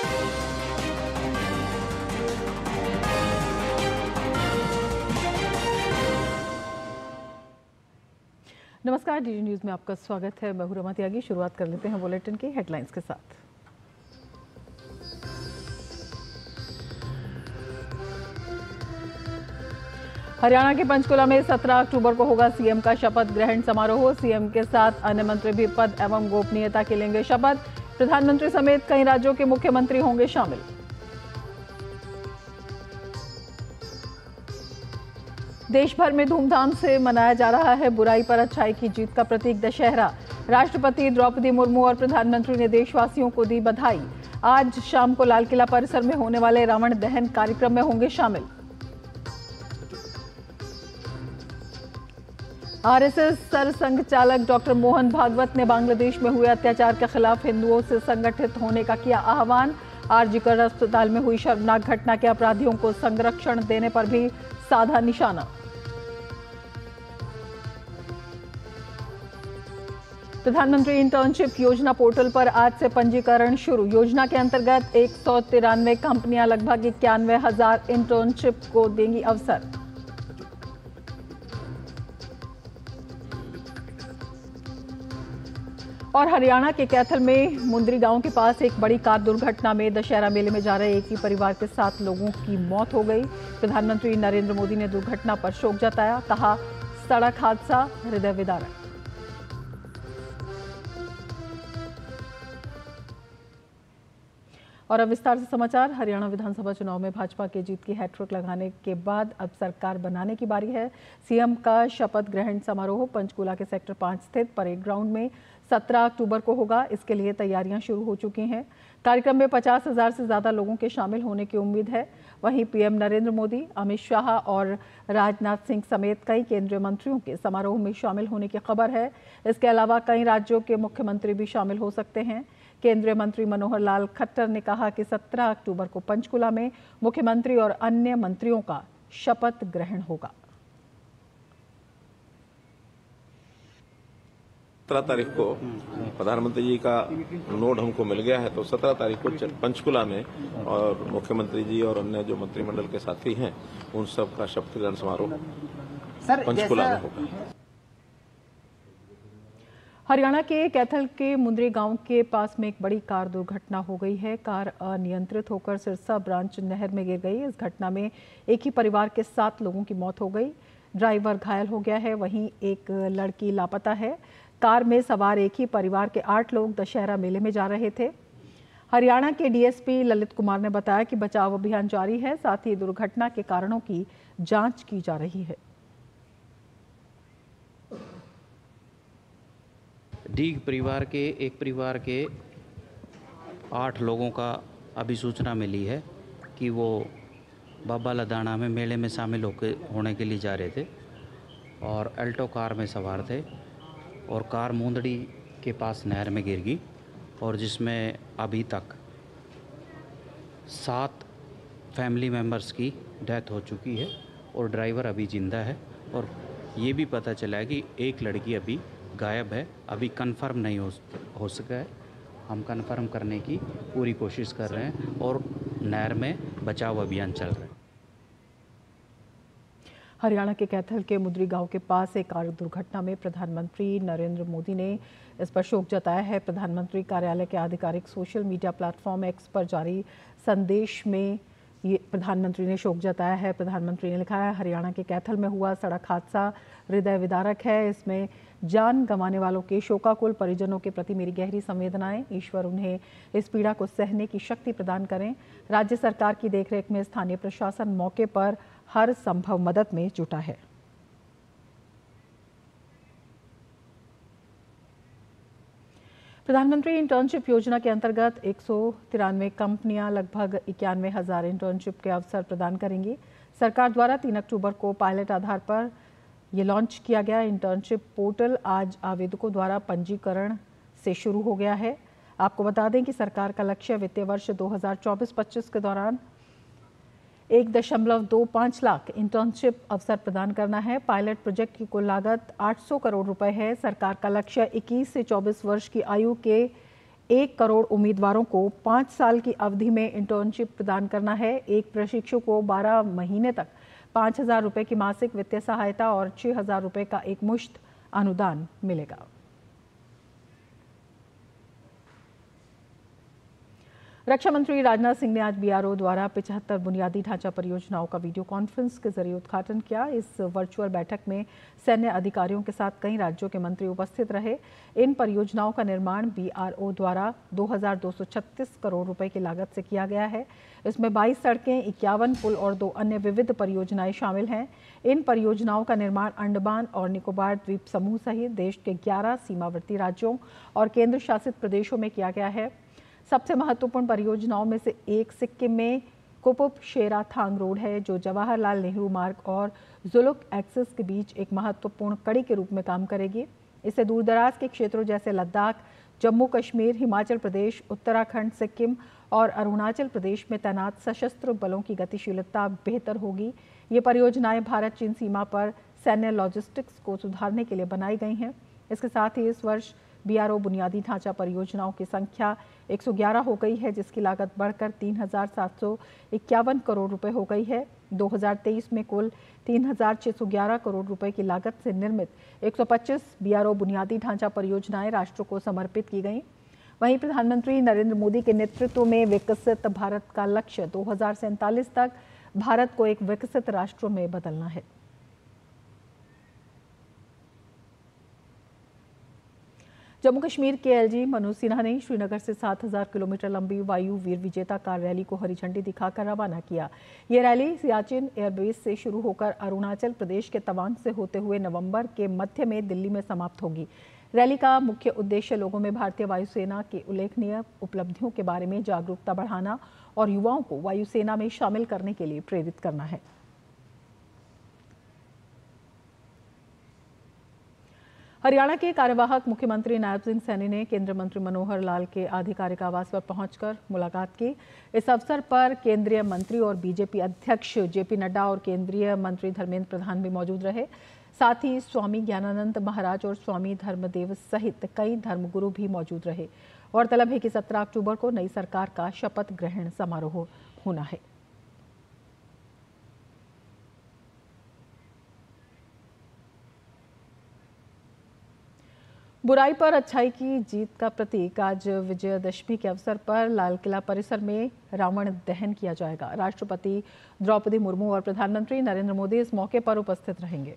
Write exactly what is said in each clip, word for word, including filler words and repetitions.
नमस्कार, DD news में आपका स्वागत है। मैं हूं रमा त्यागी। शुरुआत कर लेते हैं बुलेटिन की हेडलाइंस के साथ। हरियाणा के पंचकुला में सत्रह अक्टूबर को होगा सीएम का शपथ ग्रहण समारोह। सीएम के साथ अन्य मंत्री भी पद एवं गोपनीयता के लेंगे शपथ। प्रधानमंत्री समेत कई राज्यों के मुख्यमंत्री होंगे शामिल। देश भर में धूमधाम से मनाया जा रहा है बुराई पर अच्छाई की जीत का प्रतीक दशहरा। राष्ट्रपति द्रौपदी मुर्मू और प्रधानमंत्री ने देशवासियों को दी बधाई। आज शाम को लाल किला परिसर में होने वाले रावण दहन कार्यक्रम में होंगे शामिल। आरएसएस सरसंघ चालक डॉक्टर मोहन भागवत ने बांग्लादेश में हुए अत्याचार के खिलाफ हिंदुओं से संगठित होने का किया आह्वान। आरजी कर अस्पताल में हुई शर्मनाक घटना के अपराधियों को संरक्षण देने पर भी साधा निशाना। प्रधानमंत्री इंटर्नशिप योजना पोर्टल पर आज से पंजीकरण शुरू। योजना के अंतर्गत एक सौ तिरानवे कंपनियां लगभग इक्यानवे हजार इंटर्नशिप को देंगी अवसर। और हरियाणा के कैथल में मुंद्री गांव के पास एक बड़ी कार दुर्घटना में दशहरा मेले में जा रहे एक ही परिवार के सात लोगों की मौत हो गई। प्रधानमंत्री नरेंद्र मोदी ने दुर्घटना पर शोक जताया, कहा सड़क हादसा हृदय विदारक। और अब विस्तार से समाचार। हरियाणा विधानसभा चुनाव में भाजपा के जीत की हैट्रिक लगाने के बाद अब सरकार बनाने की बारी है। सीएम का शपथ ग्रहण समारोह पंचकूला के सेक्टर पांच स्थित परेड ग्राउंड में सत्रह अक्टूबर को होगा। इसके लिए तैयारियां शुरू हो चुकी हैं। कार्यक्रम में पचास हजार से ज्यादा लोगों के शामिल होने की उम्मीद है। वहीं पीएम नरेंद्र मोदी, अमित शाह और राजनाथ सिंह समेत कई केंद्रीय मंत्रियों के समारोह में शामिल होने की खबर है। इसके अलावा कई राज्यों के मुख्यमंत्री भी शामिल हो सकते हैं। केंद्रीय मंत्री मनोहर लाल खट्टर ने कहा कि सत्रह अक्टूबर को पंचकुला में मुख्यमंत्री और अन्य मंत्रियों का शपथ ग्रहण होगा। सत्रह तारीख को प्रधानमंत्री जी का नोट हमको मिल गया है, तो सत्रह तारीख को पंचकुला में और मुख्यमंत्री जी और अन्य जो मंत्रिमंडल के साथी हैं उन सब का शपथ ग्रहण समारोह पंचकुला में होगा। हरियाणा के कैथल के मुंद्री गांव के पास में एक बड़ी कार दुर्घटना हो गई है। कार अनियंत्रित होकर सिरसा ब्रांच नहर में गिर गई। इस घटना में एक ही परिवार के सात लोगों की मौत हो गई। ड्राइवर घायल हो गया है, वहीं एक लड़की लापता है। कार में सवार एक ही परिवार के आठ लोग दशहरा मेले में जा रहे थे। हरियाणा के डीएसपी ललित कुमार ने बताया कि बचाव अभियान जारी है, साथ ही दुर्घटना के कारणों की जांच की जा रही है। डीग परिवार के एक परिवार के आठ लोगों का अभी सूचना मिली है कि वो बाबा लदाना में मेले में शामिल होकर होने के लिए जा रहे थे और अल्टो कार में सवार थे और कार मुंदड़ी के पास नहर में गिर गई और जिसमें अभी तक सात फैमिली मेंबर्स की डेथ हो चुकी है और ड्राइवर अभी जिंदा है। और ये भी पता चला है कि एक लड़की अभी गायब है, अभी कंफर्म नहीं हो हो सका है। हम कंफर्म करने की पूरी कोशिश कर रहे हैं और नहर में बचाव अभियान चल रहा है। हरियाणा के कैथल के मुंद्री गांव के पास एक कार दुर्घटना में प्रधानमंत्री नरेंद्र मोदी ने इस पर शोक जताया है। प्रधानमंत्री कार्यालय के आधिकारिक सोशल मीडिया प्लेटफॉर्म एक्स पर जारी संदेश में ये प्रधानमंत्री ने शोक जताया है। प्रधानमंत्री ने लिखा है, हरियाणा के कैथल में हुआ सड़क हादसा हृदय विदारक है। इसमें जान गंवाने वालों के शोकाकुल परिजनों के प्रति मेरी गहरी संवेदनाएं। ईश्वर उन्हें इस पीड़ा को सहने की शक्ति प्रदान करें। राज्य सरकार की देखरेख में स्थानीय प्रशासन मौके पर हर संभव मदद में जुटा है। प्रधानमंत्री इंटर्नशिप योजना के अंतर्गत एक सौ तिरानवे कंपनियां लगभग इक्यानवे हजार इंटर्नशिप के अवसर प्रदान करेंगी। सरकार द्वारा तीन अक्टूबर को पायलट आधार पर ये लॉन्च किया गया इंटर्नशिप पोर्टल आज आवेदकों द्वारा पंजीकरण से शुरू हो गया है। आपको बता दें कि सरकार का लक्ष्य वित्तीय वर्ष दो हज़ार चौबीस पच्चीस के दौरान एक दशमलव दो पाँच लाख इंटर्नशिप अवसर प्रदान करना है। पायलट प्रोजेक्ट की कुल लागत आठ सौ करोड़ रुपए है। सरकार का लक्ष्य इक्कीस से चौबीस वर्ष की आयु के एक करोड़ उम्मीदवारों को पाँच साल की अवधि में इंटर्नशिप प्रदान करना है। एक प्रशिक्षु को बारह महीने तक पाँच हजार रुपये की मासिक वित्तीय सहायता और छः हजार रुपये का एक मुश्त अनुदान मिलेगा। रक्षा मंत्री राजनाथ सिंह ने आज बीआरओ द्वारा पचहत्तर बुनियादी ढांचा परियोजनाओं का वीडियो कॉन्फ्रेंस के जरिए उद्घाटन किया। इस वर्चुअल बैठक में सैन्य अधिकारियों के साथ कई राज्यों के मंत्री उपस्थित रहे। इन परियोजनाओं का निर्माण बीआरओ द्वारा दो हजार दो सौ छत्तीस करोड़ रुपए की लागत से किया गया है। इसमें बाईस सड़कें, इक्यावन पुल और दो अन्य विविध परियोजनाएं शामिल हैं। इन परियोजनाओं का निर्माण अंडमान और निकोबार द्वीप समूह सहित देश के ग्यारह सीमावर्ती राज्यों और केंद्र शासित प्रदेशों में किया गया है। सबसे महत्वपूर्ण परियोजनाओं में से एक सिक्किम में कुपुप शेराथांग रोड है, जो जवाहरलाल नेहरू मार्ग और जुलुक एक्सिस के बीच एक महत्वपूर्ण कड़ी के रूप में काम करेगी। इससे दूरदराज के क्षेत्रों जैसे लद्दाख, जम्मू कश्मीर, हिमाचल प्रदेश, उत्तराखंड, सिक्किम और अरुणाचल प्रदेश में तैनात सशस्त्र बलों की गतिशीलता बेहतर होगी। ये परियोजनाएं भारत चीन सीमा पर सैन्य लॉजिस्टिक्स को सुधारने के लिए बनाई गई हैं। इसके साथ ही इस वर्ष बीआरओ बुनियादी ढांचा परियोजनाओं की संख्या एक सौ ग्यारह हो गई है, जिसकी लागत बढ़कर तीन हजार सात सौ इक्यावन करोड़ रुपए हो गई है। दो हजार तेईस में कुल तीन हजार छह सौ ग्यारह करोड़ रुपए की लागत से निर्मित एक सौ पच्चीस बीआरओ बुनियादी ढांचा परियोजनाएं राष्ट्र को समर्पित की गईं। वहीं प्रधानमंत्री नरेंद्र मोदी के नेतृत्व में विकसित भारत का लक्ष्य दो हजार सैंतालीस तक भारत को एक विकसित राष्ट्र में बदलना है। जम्मू कश्मीर के एलजी मनोज सिन्हा ने श्रीनगर से सात हजार किलोमीटर लंबी वायु वीर विजेता कार रैली को हरी झंडी दिखाकर रवाना किया। ये रैली सियाचिन एयरबेस से शुरू होकर अरुणाचल प्रदेश के तवांग से होते हुए नवंबर के मध्य में दिल्ली में समाप्त होगी। रैली का मुख्य उद्देश्य लोगों में भारतीय वायुसेना की उल्लेखनीय उपलब्धियों के बारे में जागरूकता बढ़ाना और युवाओं को वायुसेना में शामिल करने के लिए प्रेरित करना है। हरियाणा के कार्यवाहक मुख्यमंत्री नायब सिंह सैनी ने केंद्रीय मंत्री मनोहर लाल के आधिकारिक आवास पर पहुंचकर मुलाकात की। इस अवसर पर केंद्रीय मंत्री और बीजेपी अध्यक्ष जेपी नड्डा और केंद्रीय मंत्री धर्मेंद्र प्रधान भी मौजूद रहे। साथ ही स्वामी ज्ञानानंद महाराज और स्वामी धर्मदेव सहित कई धर्मगुरु भी मौजूद रहे। गौरतलब है कि सत्रह अक्टूबर को नई सरकार का शपथ ग्रहण समारोह होना है। बुराई पर अच्छाई की जीत का प्रतीक आज विजयदशमी के अवसर पर लाल किला परिसर में रावण दहन किया जाएगा। राष्ट्रपति द्रौपदी मुर्मू और प्रधानमंत्री नरेंद्र मोदी इस मौके पर उपस्थित रहेंगे।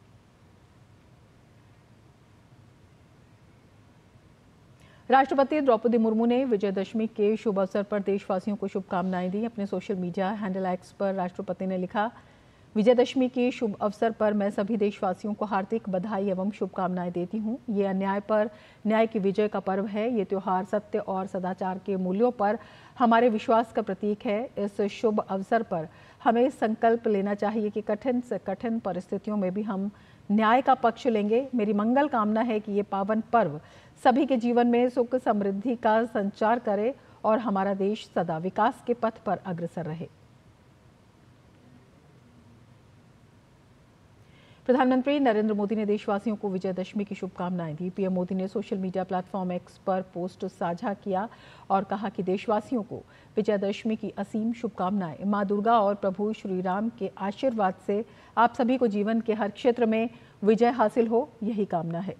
राष्ट्रपति द्रौपदी मुर्मू ने विजयदशमी के शुभ अवसर पर देशवासियों को शुभकामनाएं दी। अपने सोशल मीडिया हैंडल एक्स पर राष्ट्रपति ने लिखा, विजयदशमी के शुभ अवसर पर मैं सभी देशवासियों को हार्दिक बधाई एवं शुभकामनाएं देती हूं। ये अन्याय पर न्याय की विजय का पर्व है। ये त्योहार सत्य और सदाचार के मूल्यों पर हमारे विश्वास का प्रतीक है। इस शुभ अवसर पर हमें संकल्प लेना चाहिए कि कठिन से कठिन परिस्थितियों में भी हम न्याय का पक्ष लेंगे। मेरी मंगल कामना है कि ये पावन पर्व सभी के जीवन में सुख समृद्धि का संचार करे और हमारा देश सदा विकास के पथ पर अग्रसर रहे। प्रधानमंत्री नरेंद्र मोदी ने देशवासियों को विजयदशमी की शुभकामनाएं दी। पीएम मोदी ने सोशल मीडिया प्लेटफॉर्म एक्स पर पोस्ट साझा किया और कहा कि देशवासियों को विजयदशमी की असीम शुभकामनाएं। मां दुर्गा और प्रभु श्री राम के आशीर्वाद से आप सभी को जीवन के हर क्षेत्र में विजय हासिल हो, यही कामना है।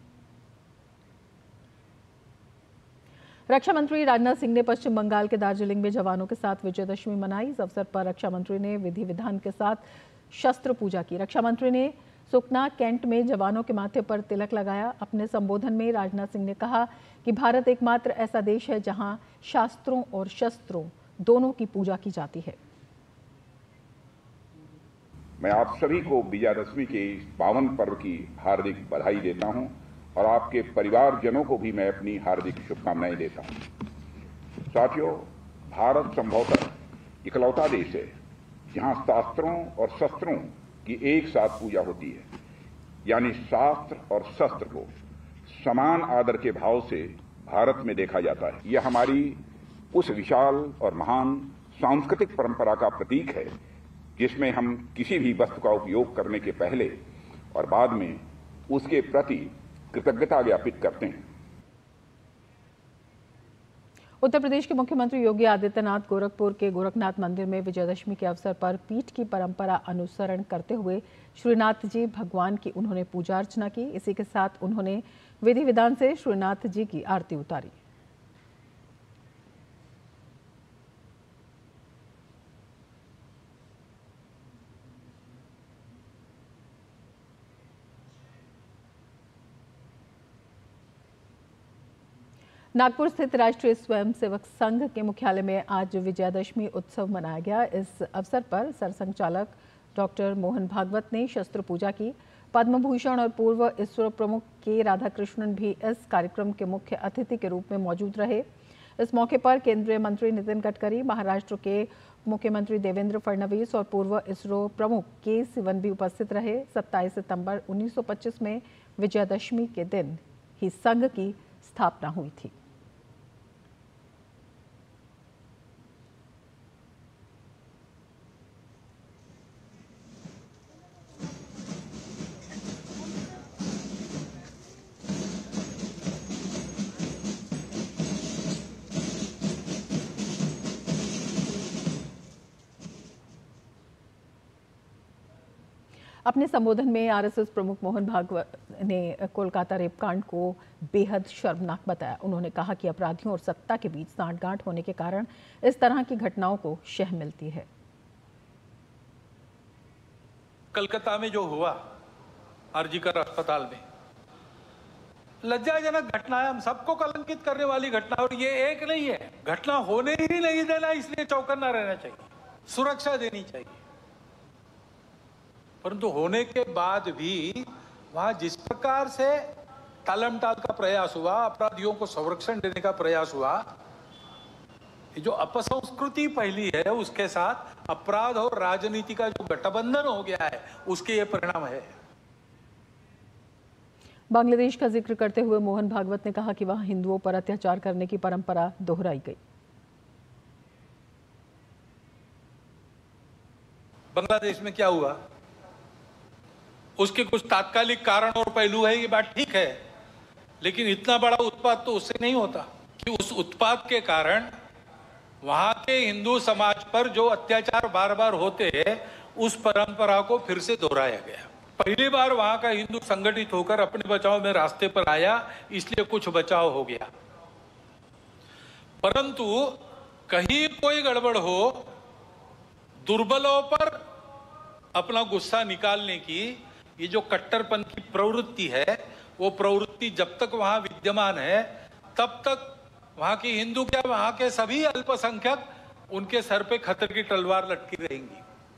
रक्षा मंत्री राजनाथ सिंह ने पश्चिम बंगाल के दार्जिलिंग में जवानों के साथ विजयदशमी मनाई। इस अवसर पर रक्षा मंत्री ने विधि विधान के साथ शस्त्र पूजा की। रक्षा मंत्री ने सुकना कैंट में जवानों के माथे पर तिलक लगाया। अपने संबोधन में राजनाथ सिंह ने कहा कि भारत एकमात्र ऐसा देश है जहां शास्त्रों और शस्त्रों दोनों की पूजा की जाती है। मैं आप सभी को विजयादशमी के इस पावन पर्व की हार्दिक बधाई देता हूं और आपके परिवारजनों को भी मैं अपनी हार्दिक शुभकामनाएं देता हूं। साथियों, भारत संभवतः इकलौता देश है जहां शास्त्रों और शस्त्रों की एक साथ पूजा होती है, यानी शास्त्र और शस्त्र को समान आदर के भाव से भारत में देखा जाता है। यह हमारी उस विशाल और महान सांस्कृतिक परंपरा का प्रतीक है जिसमें हम किसी भी वस्तु का उपयोग करने के पहले और बाद में उसके प्रति कृतज्ञता ज्ञापित करते हैं। उत्तर प्रदेश के मुख्यमंत्री योगी आदित्यनाथ गोरखपुर के गोरखनाथ मंदिर में विजयदशमी के अवसर पर पीठ की परंपरा अनुसरण करते हुए श्रीनाथ जी भगवान की उन्होंने पूजा अर्चना की। इसी के साथ उन्होंने विधि विधान से श्रीनाथ जी की आरती उतारी। नागपुर स्थित राष्ट्रीय स्वयंसेवक संघ के मुख्यालय में आज विजयादशमी उत्सव मनाया गया। इस अवसर पर सरसंघचालक डॉक्टर मोहन भागवत ने शस्त्र पूजा की। पद्म भूषण और पूर्व इसरो प्रमुख के राधाकृष्णन भी इस कार्यक्रम के मुख्य अतिथि के रूप में मौजूद रहे। इस मौके पर केंद्रीय मंत्री नितिन गडकरी, महाराष्ट्र के मुख्यमंत्री देवेंद्र फडणवीस और पूर्व इसरो प्रमुख के सिवन भी उपस्थित रहे। सत्ताईस सितंबर उन्नीस सौ पच्चीस में विजयादशमी के दिन ही संघ की स्थापना हुई थी। अपने संबोधन में आरएसएस प्रमुख मोहन भागवत ने कोलकाता रेपकांड को बेहद शर्मनाक बताया। उन्होंने कहा कि अपराधियों और सत्ता के बीच सांठगांठ होने के कारण इस तरह की घटनाओं को शह मिलती है। कलकत्ता में जो हुआ आरजीकर अस्पताल में, लज्जाजनक घटना है, हम सबको कलंकित करने वाली घटना। और ये एक नहीं है, घटना होने ही नहीं देना, इसलिए चौकन्ना रहना चाहिए, सुरक्षा देनी चाहिए। परंतु होने के बाद भी वहां जिस प्रकार से टालमटाल का प्रयास हुआ, अपराधियों को संरक्षण देने का प्रयास हुआ, ये जो अपसंस्कृति फैली है उसके साथ अपराध और राजनीति का जो गठबंधन हो गया है, उसके ये परिणाम है। बांग्लादेश का जिक्र करते हुए मोहन भागवत ने कहा कि वहां हिंदुओं पर अत्याचार करने की परंपरा दोहराई गई। बांग्लादेश में क्या हुआ, उसके कुछ तात्कालिक कारण और पहलू है, ये बात ठीक है, लेकिन इतना बड़ा उत्पात तो उससे नहीं होता कि उस उत्पात के कारण वहां के हिंदू समाज पर जो अत्याचार बार बार होते हैं, उस परंपरा को फिर से दोहराया गया। पहली बार वहां का हिंदू संगठित होकर अपने बचाव में रास्ते पर आया, इसलिए कुछ बचाव हो गया। परंतु कहीं कोई गड़बड़ हो, दुर्बलों पर अपना गुस्सा निकालने की ये जो कट्टरपन की प्रवृत्ति है, वो प्रवृत्ति जब तक वहां विद्यमान है, तब तक वहां की हिंदू क्या, वहां के सभी अल्पसंख्यक, उनके सर पे खतर की तलवार लटकी रहेंगी।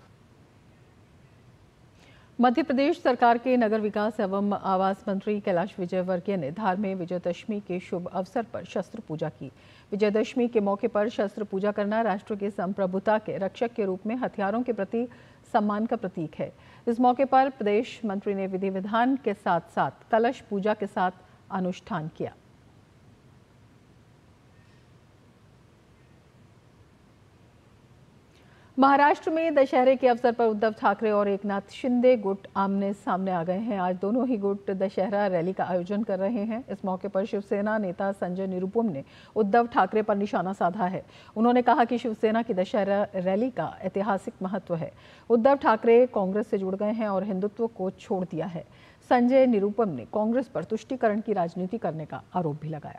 मध्य प्रदेश सरकार के नगर विकास एवं आवास मंत्री कैलाश विजयवर्गीय ने धार में विजयदशमी के शुभ अवसर पर शस्त्र पूजा की। विजयदशमी के मौके पर शस्त्र पूजा करना राष्ट्र की संप्रभुता के रक्षक के रूप में हथियारों के प्रति सम्मान का प्रतीक है। इस मौके पर प्रदेश मंत्री ने विधि विधान के साथ साथ कलश पूजा के साथ अनुष्ठान किया। महाराष्ट्र में दशहरे के अवसर पर उद्धव ठाकरे और एकनाथ शिंदे गुट आमने सामने आ गए हैं। आज दोनों ही गुट दशहरा रैली का आयोजन कर रहे हैं। इस मौके पर शिवसेना नेता संजय निरुपम ने उद्धव ठाकरे पर निशाना साधा है। उन्होंने कहा कि शिवसेना की दशहरा रैली का ऐतिहासिक महत्व है। उद्धव ठाकरे कांग्रेस से जुड़ गए हैं और हिंदुत्व को छोड़ दिया है। संजय निरुपम ने कांग्रेस पर तुष्टीकरण की राजनीति करने का आरोप भी लगाया।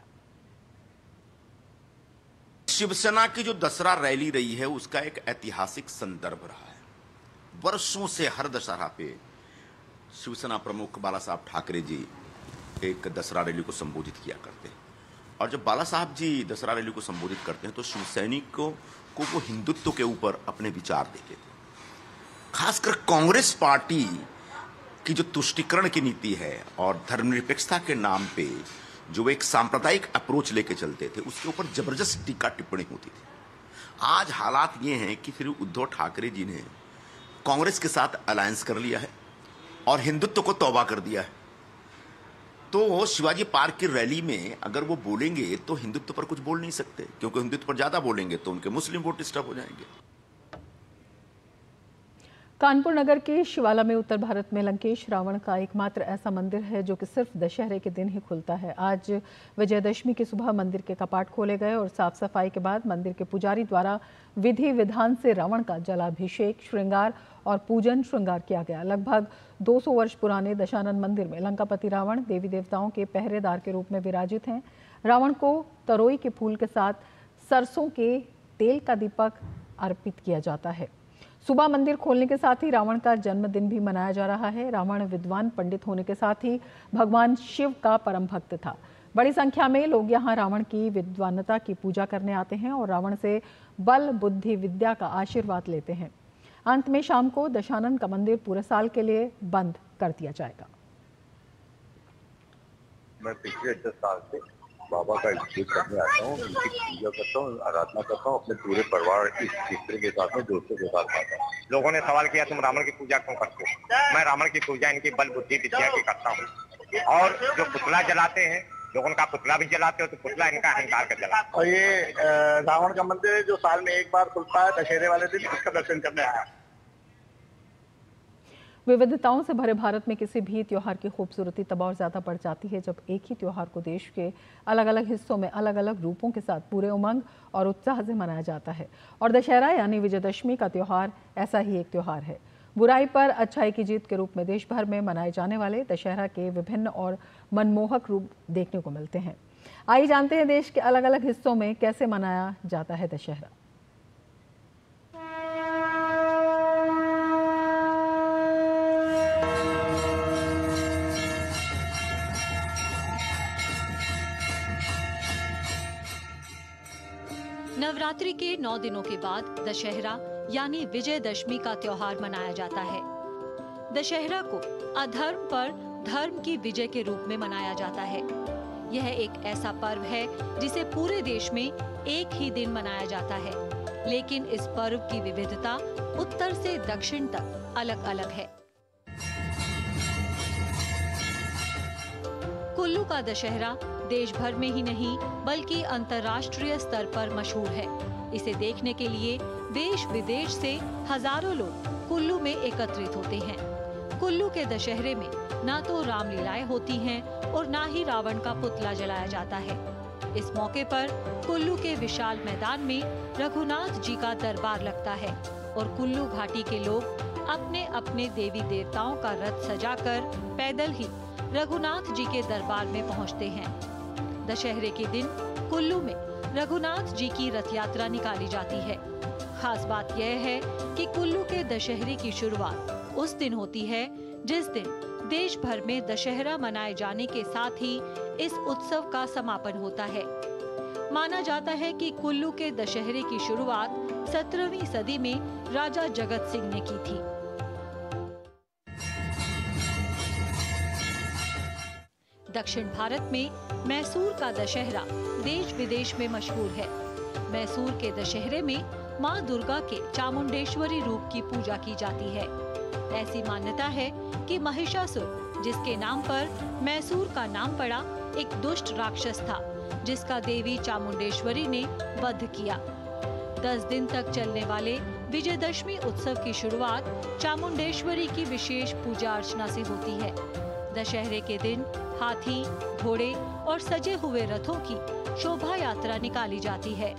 शिवसेना की जो दशहरा रैली रही है, उसका एक ऐतिहासिक संदर्भ रहा है। वर्षों से हर दशहरा पे शिवसेना प्रमुख बाला साहब ठाकरे जी एक दशहरा रैली को संबोधित किया करते हैं, और जब बाला साहब जी दशहरा रैली को संबोधित करते हैं तो शिवसैनिकों को वो हिंदुत्व के ऊपर अपने विचार देते थे। खासकर कांग्रेस पार्टी की जो तुष्टीकरण की नीति है और धर्मनिरपेक्षता के नाम पे जो एक सांप्रदायिक अप्रोच लेके चलते थे, उसके ऊपर जबरदस्त टीका टिप्पणी होती थी। आज हालात ये हैं कि फिर उद्धव ठाकरे जी ने कांग्रेस के साथ अलायंस कर लिया है और हिंदुत्व को तौबा कर दिया है। तो शिवाजी पार्क की रैली में अगर वो बोलेंगे तो हिंदुत्व पर कुछ बोल नहीं सकते, क्योंकि हिंदुत्व पर ज्यादा बोलेंगे तो उनके मुस्लिम वोट डिस्टर्ब हो जाएंगे। कानपुर नगर के शिवाला में उत्तर भारत में लंकेश रावण का एकमात्र ऐसा मंदिर है जो कि सिर्फ दशहरे के दिन ही खुलता है। आज विजयदशमी की सुबह मंदिर के कपाट खोले गए और साफ सफाई के बाद मंदिर के पुजारी द्वारा विधि विधान से रावण का जलाभिषेक, श्रृंगार और पूजन श्रृंगार किया गया। लगभग दो सौ वर्ष पुराने दशानन मंदिर में लंकापति रावण देवी देवताओं के पहरेदार के रूप में विराजित हैं। रावण को तरोई के फूल के साथ सरसों के तेल का दीपक अर्पित किया जाता है। सुबह मंदिर खोलने के साथ ही रावण का जन्मदिन भी मनाया जा रहा है। रावण विद्वान पंडित होने के साथ ही भगवान शिव का परम भक्त था। बड़ी संख्या में लोग यहां रावण की विद्वानता की पूजा करने आते हैं और रावण से बल, बुद्धि, विद्या का आशीर्वाद लेते हैं। अंत में शाम को दशानन का मंदिर पूरे साल के लिए बंद कर दिया जाएगा। मैं पिछले दस साल से बाबा का अभिषेक करने आता हूँ, उनकी पूजा करता हूँ, आराधना करता हूँ, अपने पूरे परिवार इस क्षेत्र के साथ में दोस्तों के साथ आता हूँ। लोगों ने सवाल किया तुम रावण की पूजा क्यों करते हो? मैं रावण की पूजा इनकी बल, बुद्धि, विद्या की करता हूँ। और जो पुतला जलाते हैं, लोग उनका पुतला भी जलाते हो तो पुतला इनका अहंकार का जलाते हैं। और ये रावण का मंदिर है जो साल में एक बार खुलता है दशहरे वाले दिन, इसका दर्शन करने आया। विविधताओं से भरे भारत में किसी भी त्योहार की खूबसूरती तब और ज्यादा बढ़ जाती है जब एक ही त्योहार को देश के अलग अलग हिस्सों में अलग अलग रूपों के साथ पूरे उमंग और उत्साह से मनाया जाता है। और दशहरा यानी विजयदशमी का त्योहार ऐसा ही एक त्योहार है। बुराई पर अच्छाई की जीत के रूप में देश भर में मनाए जाने वाले दशहरा के विभिन्न और मनमोहक रूप देखने को मिलते हैं। आइए जानते हैं देश के अलग अलग हिस्सों में कैसे मनाया जाता है दशहरा। नवरात्रि के नौ दिनों के बाद दशहरा यानी विजयदशमी का त्योहार मनाया जाता है। दशहरा को अधर्म पर धर्म की विजय के रूप में मनाया जाता है। यह एक ऐसा पर्व है जिसे पूरे देश में एक ही दिन मनाया जाता है, लेकिन इस पर्व की विविधता उत्तर से दक्षिण तक अलग अलग है। कुल्लू का दशहरा देश भर में ही नहीं बल्कि अंतर्राष्ट्रीय स्तर पर मशहूर है। इसे देखने के लिए देश विदेश से हजारों लोग कुल्लू में एकत्रित होते हैं। कुल्लू के दशहरे में न तो रामलीलाएं होती हैं और न ही रावण का पुतला जलाया जाता है। इस मौके पर कुल्लू के विशाल मैदान में रघुनाथ जी का दरबार लगता है और कुल्लू घाटी के लोग अपने अपने देवी देवताओं का रथ सजाकर पैदल ही रघुनाथ जी के दरबार में पहुंचते हैं। दशहरे के दिन कुल्लू में रघुनाथ जी की रथ यात्रा निकाली जाती है। खास बात यह है कि कुल्लू के दशहरे की शुरुआत उस दिन होती है जिस दिन देश भर में दशहरा मनाए जाने के साथ ही इस उत्सव का समापन होता है। माना जाता है कि कुल्लू के दशहरे की शुरुआत सत्रहवीं सदी में राजा जगत सिंह ने की थी। दक्षिण भारत में मैसूर का दशहरा देश विदेश में मशहूर है। मैसूर के दशहरे में मां दुर्गा के चामुंडेश्वरी रूप की पूजा की जाती है। ऐसी मान्यता है कि महिषासुर, जिसके नाम पर मैसूर का नाम पड़ा, एक दुष्ट राक्षस था जिसका देवी चामुंडेश्वरी ने वध किया। दस दिन तक चलने वाले विजयदशमी उत्सव की शुरुआत चामुंडेश्वरी की विशेष पूजा अर्चना से होती है। दशहरे के दिन हाथी, घोड़े और सजे हुए रथों की शोभा यात्रा निकाली जाती है।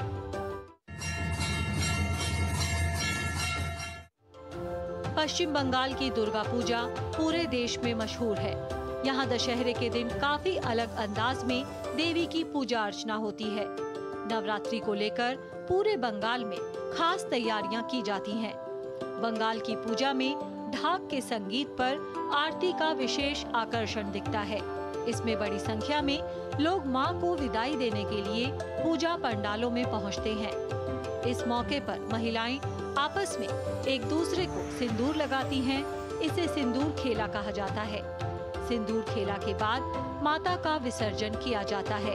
पश्चिम बंगाल की दुर्गा पूजा पूरे देश में मशहूर है। यहाँ दशहरे के दिन काफी अलग अंदाज में देवी की पूजा अर्चना होती है। नवरात्रि को लेकर पूरे बंगाल में खास तैयारियां की जाती हैं। बंगाल की पूजा में ढाक के संगीत पर आरती का विशेष आकर्षण दिखता है। इसमें बड़ी संख्या में लोग मां को विदाई देने के लिए पूजा पंडालों में पहुंचते हैं। इस मौके पर महिलाएं आपस में एक दूसरे को सिंदूर लगाती हैं। इसे सिंदूर खेला कहा जाता है। सिंदूर खेला के बाद माता का विसर्जन किया जाता है।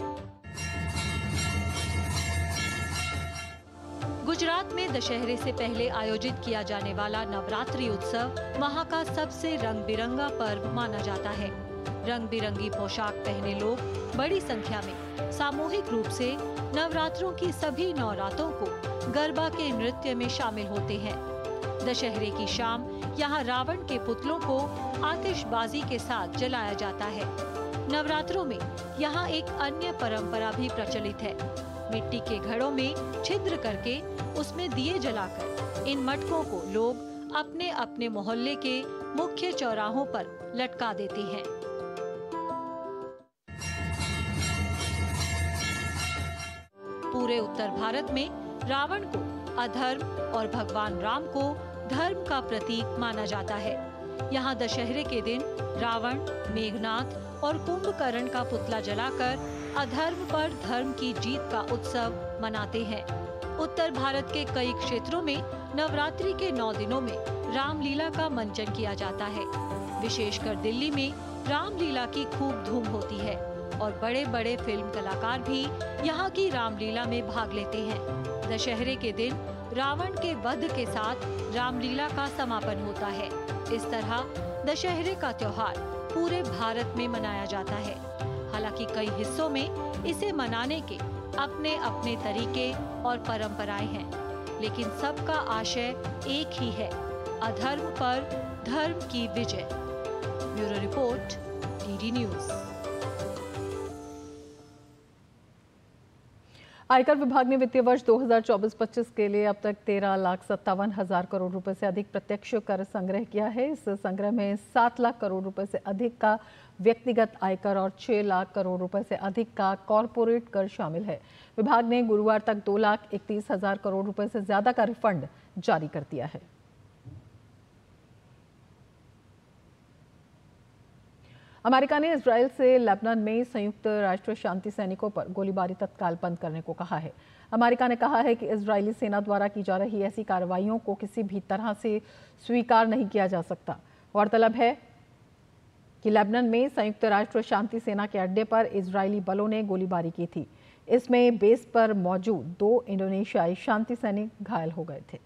गुजरात में दशहरे से पहले आयोजित किया जाने वाला नवरात्रि उत्सव वहां का सबसे रंग बिरंगा पर्व माना जाता है। रंग बिरंगी पोशाक पहने लोग बड़ी संख्या में सामूहिक रूप से नवरात्रों की सभी नौ रातों को गरबा के नृत्य में शामिल होते हैं। दशहरे की शाम यहाँ रावण के पुतलों को आतिशबाजी के साथ जलाया जाता है। नवरात्रों में यहाँ एक अन्य परंपरा भी प्रचलित है। मिट्टी के घड़ों में छिद्र करके उसमें दिए जलाकर इन मटकों को लोग अपने अपने मोहल्ले के मुख्य चौराहों पर लटका देते हैं। पूरे उत्तर भारत में रावण को अधर्म और भगवान राम को धर्म का प्रतीक माना जाता है। यहाँ दशहरे के दिन रावण, मेघनाथ और कुंभकर्ण का पुतला जलाकर अधर्म पर धर्म की जीत का उत्सव मनाते हैं। उत्तर भारत के कई क्षेत्रों में नवरात्रि के नौ दिनों में रामलीला का मंचन किया जाता है। विशेषकर दिल्ली में रामलीला की खूब धूम होती है और बड़े बड़े फिल्म कलाकार भी यहाँ की रामलीला में भाग लेते हैं। दशहरे के दिन रावण के वध के साथ रामलीला का समापन होता है। इस तरह दशहरे का त्योहार पूरे भारत में मनाया जाता है। हालांकि कई हिस्सों में इसे मनाने के अपने अपने तरीके और परंपराएं हैं, लेकिन सबका आशय एक ही है, अधर्म पर धर्म की विजय। Bureau report, DD news. आयकर विभाग ने वित्तीय वर्ष दो हज़ार चौबीस पच्चीस के लिए अब तक तेरह लाख सत्तावन हजार करोड़ रुपए से अधिक प्रत्यक्ष कर संग्रह किया है। इस संग्रह में सात लाख करोड़ रुपए से अधिक का व्यक्तिगत आयकर और छह लाख करोड़ रुपए से अधिक का कॉरपोरेट कर शामिल है। विभाग ने गुरुवार तक दो लाख इकतीस हजार करोड़ रुपए से ज्यादा का रिफंड जारी कर दिया है। अमेरिका ने इजराइल से लेबनान में संयुक्त राष्ट्र शांति सैनिकों पर गोलीबारी तत्काल बंद करने को कहा है। अमेरिका ने कहा है कि इजरायली सेना द्वारा की जा रही ऐसी कार्रवाइयों को किसी भी तरह से स्वीकार नहीं किया जा सकता। गौरतलब है कि लेबनान में संयुक्त राष्ट्र शांति सेना के अड्डे पर इजरायली बलों ने गोलीबारी की थी। इसमें बेस पर मौजूद दो इंडोनेशियाई शांति सैनिक घायल हो गए थे।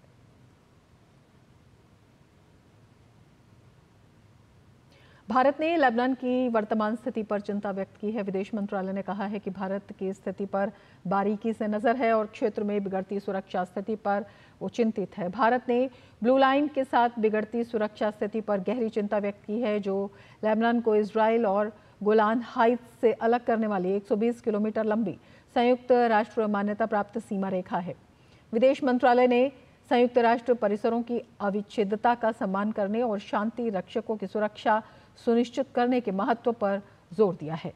भारत ने लेबनान की वर्तमान स्थिति पर चिंता व्यक्त की है। विदेश मंत्रालय ने कहा है कि भारत की स्थिति पर बारीकी से नजर है और क्षेत्र में बिगड़ती सुरक्षा स्थिति पर वो चिंतित है। भारत ने ब्लू लाइन के साथ बिगड़ती सुरक्षा स्थिति पर गहरी चिंता व्यक्त की है, जो लेबनान को इजराइल और गोलान हाइट्स से अलग करने वाली एक सौ बीस किलोमीटर लंबी संयुक्त राष्ट्र मान्यता प्राप्त सीमा रेखा है। विदेश मंत्रालय ने संयुक्त राष्ट्र परिसरों की अविच्छेदता का सम्मान करने और शांति रक्षकों की सुरक्षा सुनिश्चित करने के महत्व पर जोर दिया है।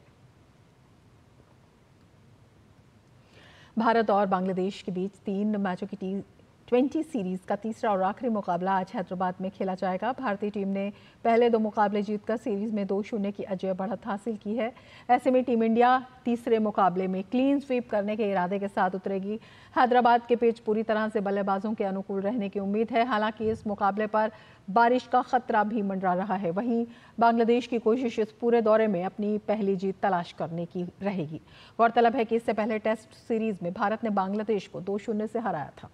भारत और बांग्लादेश के बीच तीन मैचों की टी ट्वेंटी सीरीज का तीसरा और आखिरी मुकाबला आज हैदराबाद में खेला जाएगा। भारतीय टीम ने पहले दो मुकाबले जीतकर सीरीज में दो शून्य की अजय बढ़त हासिल की है। ऐसे में टीम इंडिया तीसरे मुकाबले में क्लीन स्वीप करने के इरादे के साथ उतरेगी। हैदराबाद के पिच पूरी तरह से बल्लेबाजों के अनुकूल रहने की उम्मीद है। हालांकि इस मुकाबले पर बारिश का खतरा भी मंडरा रहा है। वहीं बांग्लादेश की कोशिश इस पूरे दौरे में अपनी पहली जीत तलाश करने की रहेगी। गौरतलब है कि इससे पहले टेस्ट सीरीज में भारत ने बांग्लादेश को दो शून्य से हराया था।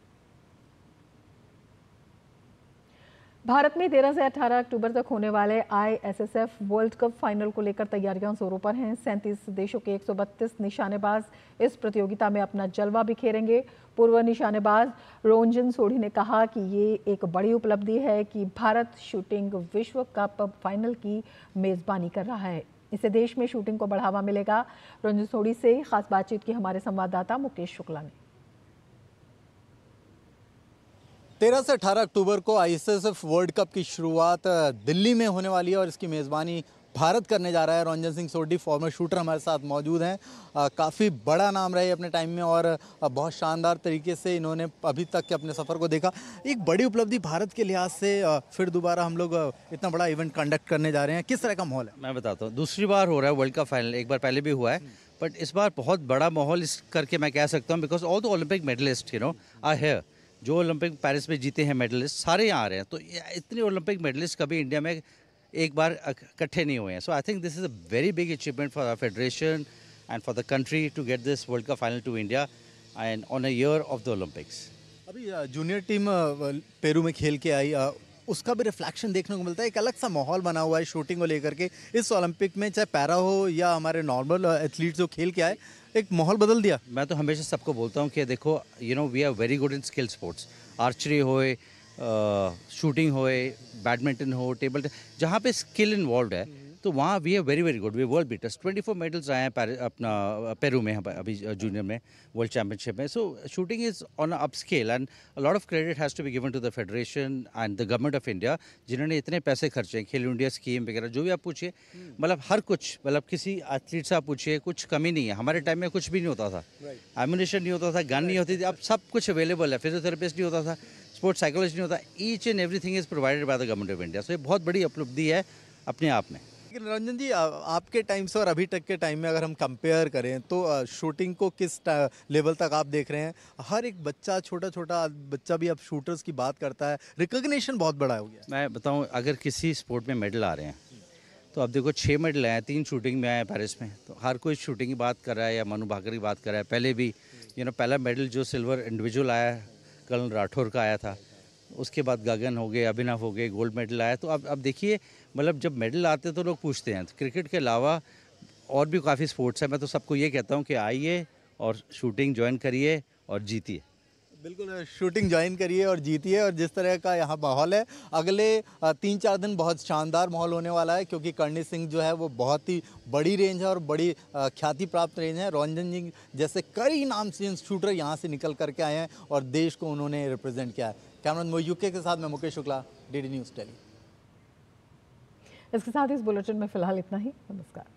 भारत में तेरह से अठारह अक्टूबर तक होने वाले I S S F world cup final को लेकर तैयारियां जोरों पर हैं। सैंतीस देशों के एक सौ बत्तीस निशानेबाज इस प्रतियोगिता में अपना जलवा बिखेरेंगे। पूर्व निशानेबाज रोंजन सोढ़ी ने कहा कि ये एक बड़ी उपलब्धि है कि भारत शूटिंग विश्व कप फाइनल की मेजबानी कर रहा है। इससे देश में शूटिंग को बढ़ावा मिलेगा। रोंजन सोढ़ी से खास बातचीत की हमारे संवाददाता मुकेश शुक्ला ने। तेरह से अठारह अक्टूबर को I S S F world cup की शुरुआत दिल्ली में होने वाली है और इसकी मेज़बानी भारत करने जा रहा है। रंजन सिंह सोढ़ी फॉर्मर शूटर हमारे साथ मौजूद हैं। काफ़ी बड़ा नाम रहे अपने टाइम में और बहुत शानदार तरीके से इन्होंने अभी तक के अपने सफ़र को देखा। एक बड़ी उपलब्धि भारत के लिहाज से फिर दोबारा हम लोग इतना बड़ा इवेंट कंडक्ट करने जा रहे हैं। किस तरह का माहौल है? मैं बताता हूँ, दूसरी बार हो रहा है वर्ल्ड कप फाइनल। एक बार पहले भी हुआ है, बट इस बार बहुत बड़ा माहौल इस करके मैं कह सकता हूँ, because all the Olympic medalist you know are here. जो ओलंपिक पेरिस में जीते हैं मेडलिस्ट सारे यहाँ आ रहे हैं। तो इतने ओलंपिक मेडलिस्ट कभी इंडिया में एक बार इकट्ठे नहीं हुए हैं। So I think this is a very big achievement for our federation and for the country to get this world cup final to India and on a year of the Olympics. अभी junior team Peru में खेल के आई, उसका भी reflection देखने को मिलता है। एक अलग सा माहौल बना हुआ है शूटिंग को लेकर के इस ओलंपिक में, चाहे पैरा हो या हमारे नॉर्मल एथलीट जो खेल के आए, एक माहौल बदल दिया। मैं तो हमेशा सबको बोलता हूँ कि देखो you know we are very good in skill sports, archery होए, शूटिंग होए, बैडमिंटन हो, टेबल टेनिस, जहाँ पे स्किल इन्वॉल्व है तो वहाँ we are very very good, we world beaters. Twenty four medals आए हैं अपना पेरू में अभी जूनियर में वर्ल्ड चैम्पियनशिप में। So shooting is on up scale and a lot of credit has to be given to the federation and the government of India, जिन्होंने इतने पैसे खर्चे हैं, खेलो इंडिया स्कीम वगैरह जो भी आप पूछिए, मतलब हर कुछ, मतलब किसी एथलीट से आप पूछिए, कुछ कमी नहीं है। हमारे टाइम में कुछ भी नहीं होता था, एम्युनिशन नहीं होता था, गन नहीं होती थी, अब सब कुछ अवेलेबल है, फिजियोथेरेपिस्ट नहीं होता था, स्पोर्ट्स साइकोलॉजिस्ट नहीं होता, each and everything is provided by the government of India. So ये बहुत बड़ी उपलब्धि है अपने आप में। लेकिन रंजन जी, आपके टाइम से और अभी तक के टाइम में अगर हम कंपेयर करें तो शूटिंग को किस लेवल तक आप देख रहे हैं? हर एक बच्चा, छोटा छोटा बच्चा भी अब शूटर्स की बात करता है, रिकॉग्निशन बहुत बड़ा हो गया। मैं बताऊं, अगर किसी स्पोर्ट में मेडल आ रहे हैं तो अब देखो छः मेडल आए, तीन शूटिंग में आए पेरिस में, तो हर कोई शूटिंग की बात कर रहा है या मनु भाकर की बात कर रहा है। पहले भी यू नो पहला मेडल जो सिल्वर इंडिविजुअल आया कर्नल राठौर का आया था, उसके बाद गगन हो गए, अभिनव हो गए, गोल्ड मेडल आया। तो अब अब देखिए, मतलब जब मेडल आते हैं तो लोग पूछते हैं। तो क्रिकेट के अलावा और भी काफ़ी स्पोर्ट्स है। मैं तो सबको ये कहता हूँ कि आइए और शूटिंग ज्वाइन करिए और जीतिए। बिल्कुल, शूटिंग ज्वाइन करिए और जीतिए। और जिस तरह का यहाँ माहौल है, अगले तीन चार दिन बहुत शानदार माहौल होने वाला है, क्योंकि कर्णी सिंह जो है वो बहुत ही बड़ी रेंज है और बड़ी ख्याति प्राप्त रेंज है। रंजन सिंह जैसे कई नामचीन शूटर यहाँ से निकल करके आए हैं और देश को उन्होंने रिप्रेजेंट किया है। कैमरामैन यूके के साथ मैं मुकेश शुक्ला, डीडी न्यूज़ दिल्ली। इसके साथ इस बुलेटिन में फिलहाल इतना ही। नमस्कार।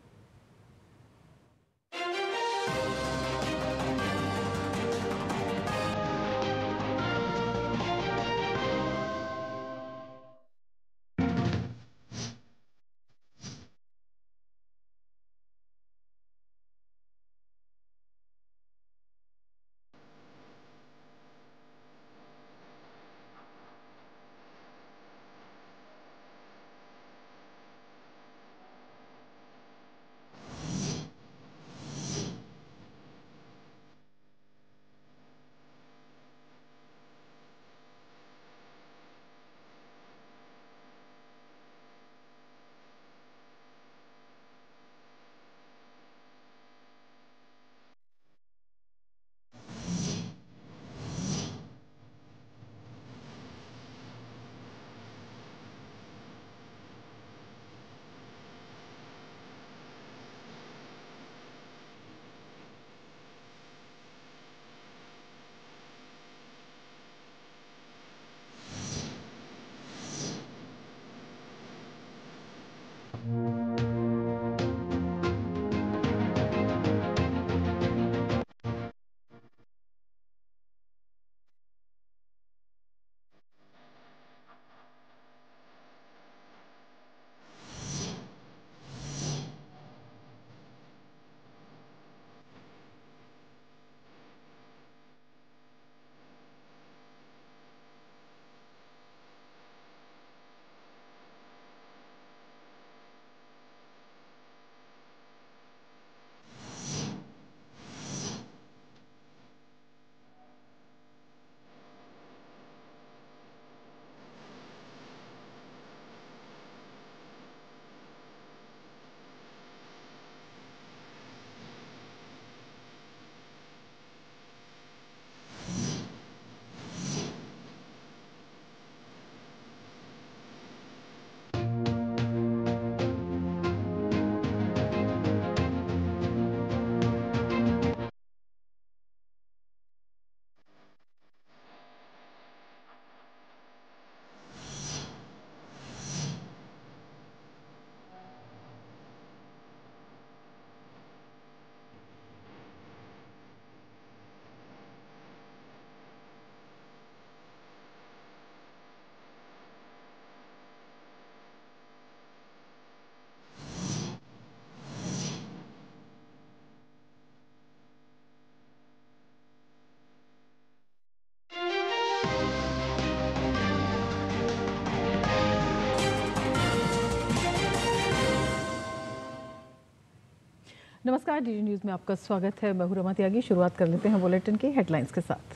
नमस्कार, डीडी न्यूज़ में आपका स्वागत है। मैं हूं रमा त्यागी। शुरुआत कर लेते हैं बुलेटिन की हेडलाइंस के साथ।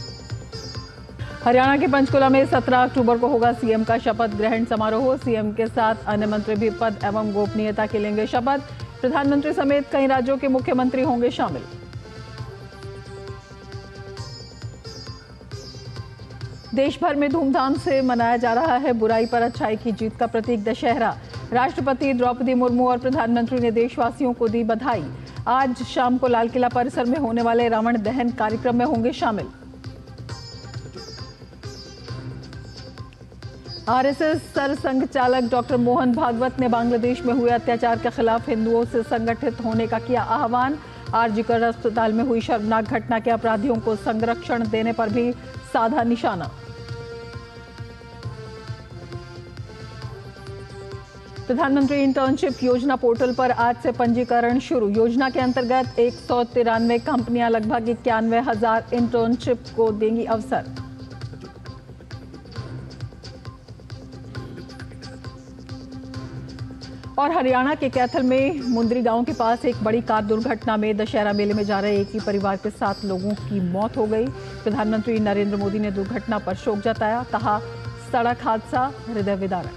हरियाणा के पंचकुला में सत्रह अक्टूबर को होगा सीएम का शपथ ग्रहण समारोह। सीएम के साथ अन्य मंत्री भी पद एवं गोपनीयता के लेंगे शपथ। प्रधानमंत्री समेत कई राज्यों के मुख्यमंत्री होंगे शामिल। देश भर में धूमधाम से मनाया जा रहा है बुराई पर अच्छाई की जीत का प्रतीक दशहरा। राष्ट्रपति द्रौपदी मुर्मू और प्रधानमंत्री ने देशवासियों को दी बधाई। आज शाम को लाल किला परिसर में होने वाले रावण दहन कार्यक्रम में होंगे शामिल। आरएसएस सरसंघ चालक डॉक्टर मोहन भागवत ने बांग्लादेश में हुए अत्याचार के खिलाफ हिंदुओं से संगठित होने का किया आह्वान। आरजीकर अस्पताल में हुई शर्मनाक घटना के अपराधियों को संरक्षण देने पर भी साधा निशाना। प्रधानमंत्री इंटर्नशिप योजना पोर्टल पर आज से पंजीकरण शुरू। योजना के अंतर्गत एक सौ तिरानवे कंपनियां लगभग इक्यानवे हजार इंटर्नशिप को देंगी अवसर। और हरियाणा के कैथल में मुंद्री गांव के पास एक बड़ी कार दुर्घटना में दशहरा मेले में जा रहे एक ही परिवार के सात लोगों की मौत हो गई। प्रधानमंत्री नरेंद्र मोदी ने दुर्घटना पर शोक जताया, कहा सड़क हादसा हृदय विदारक।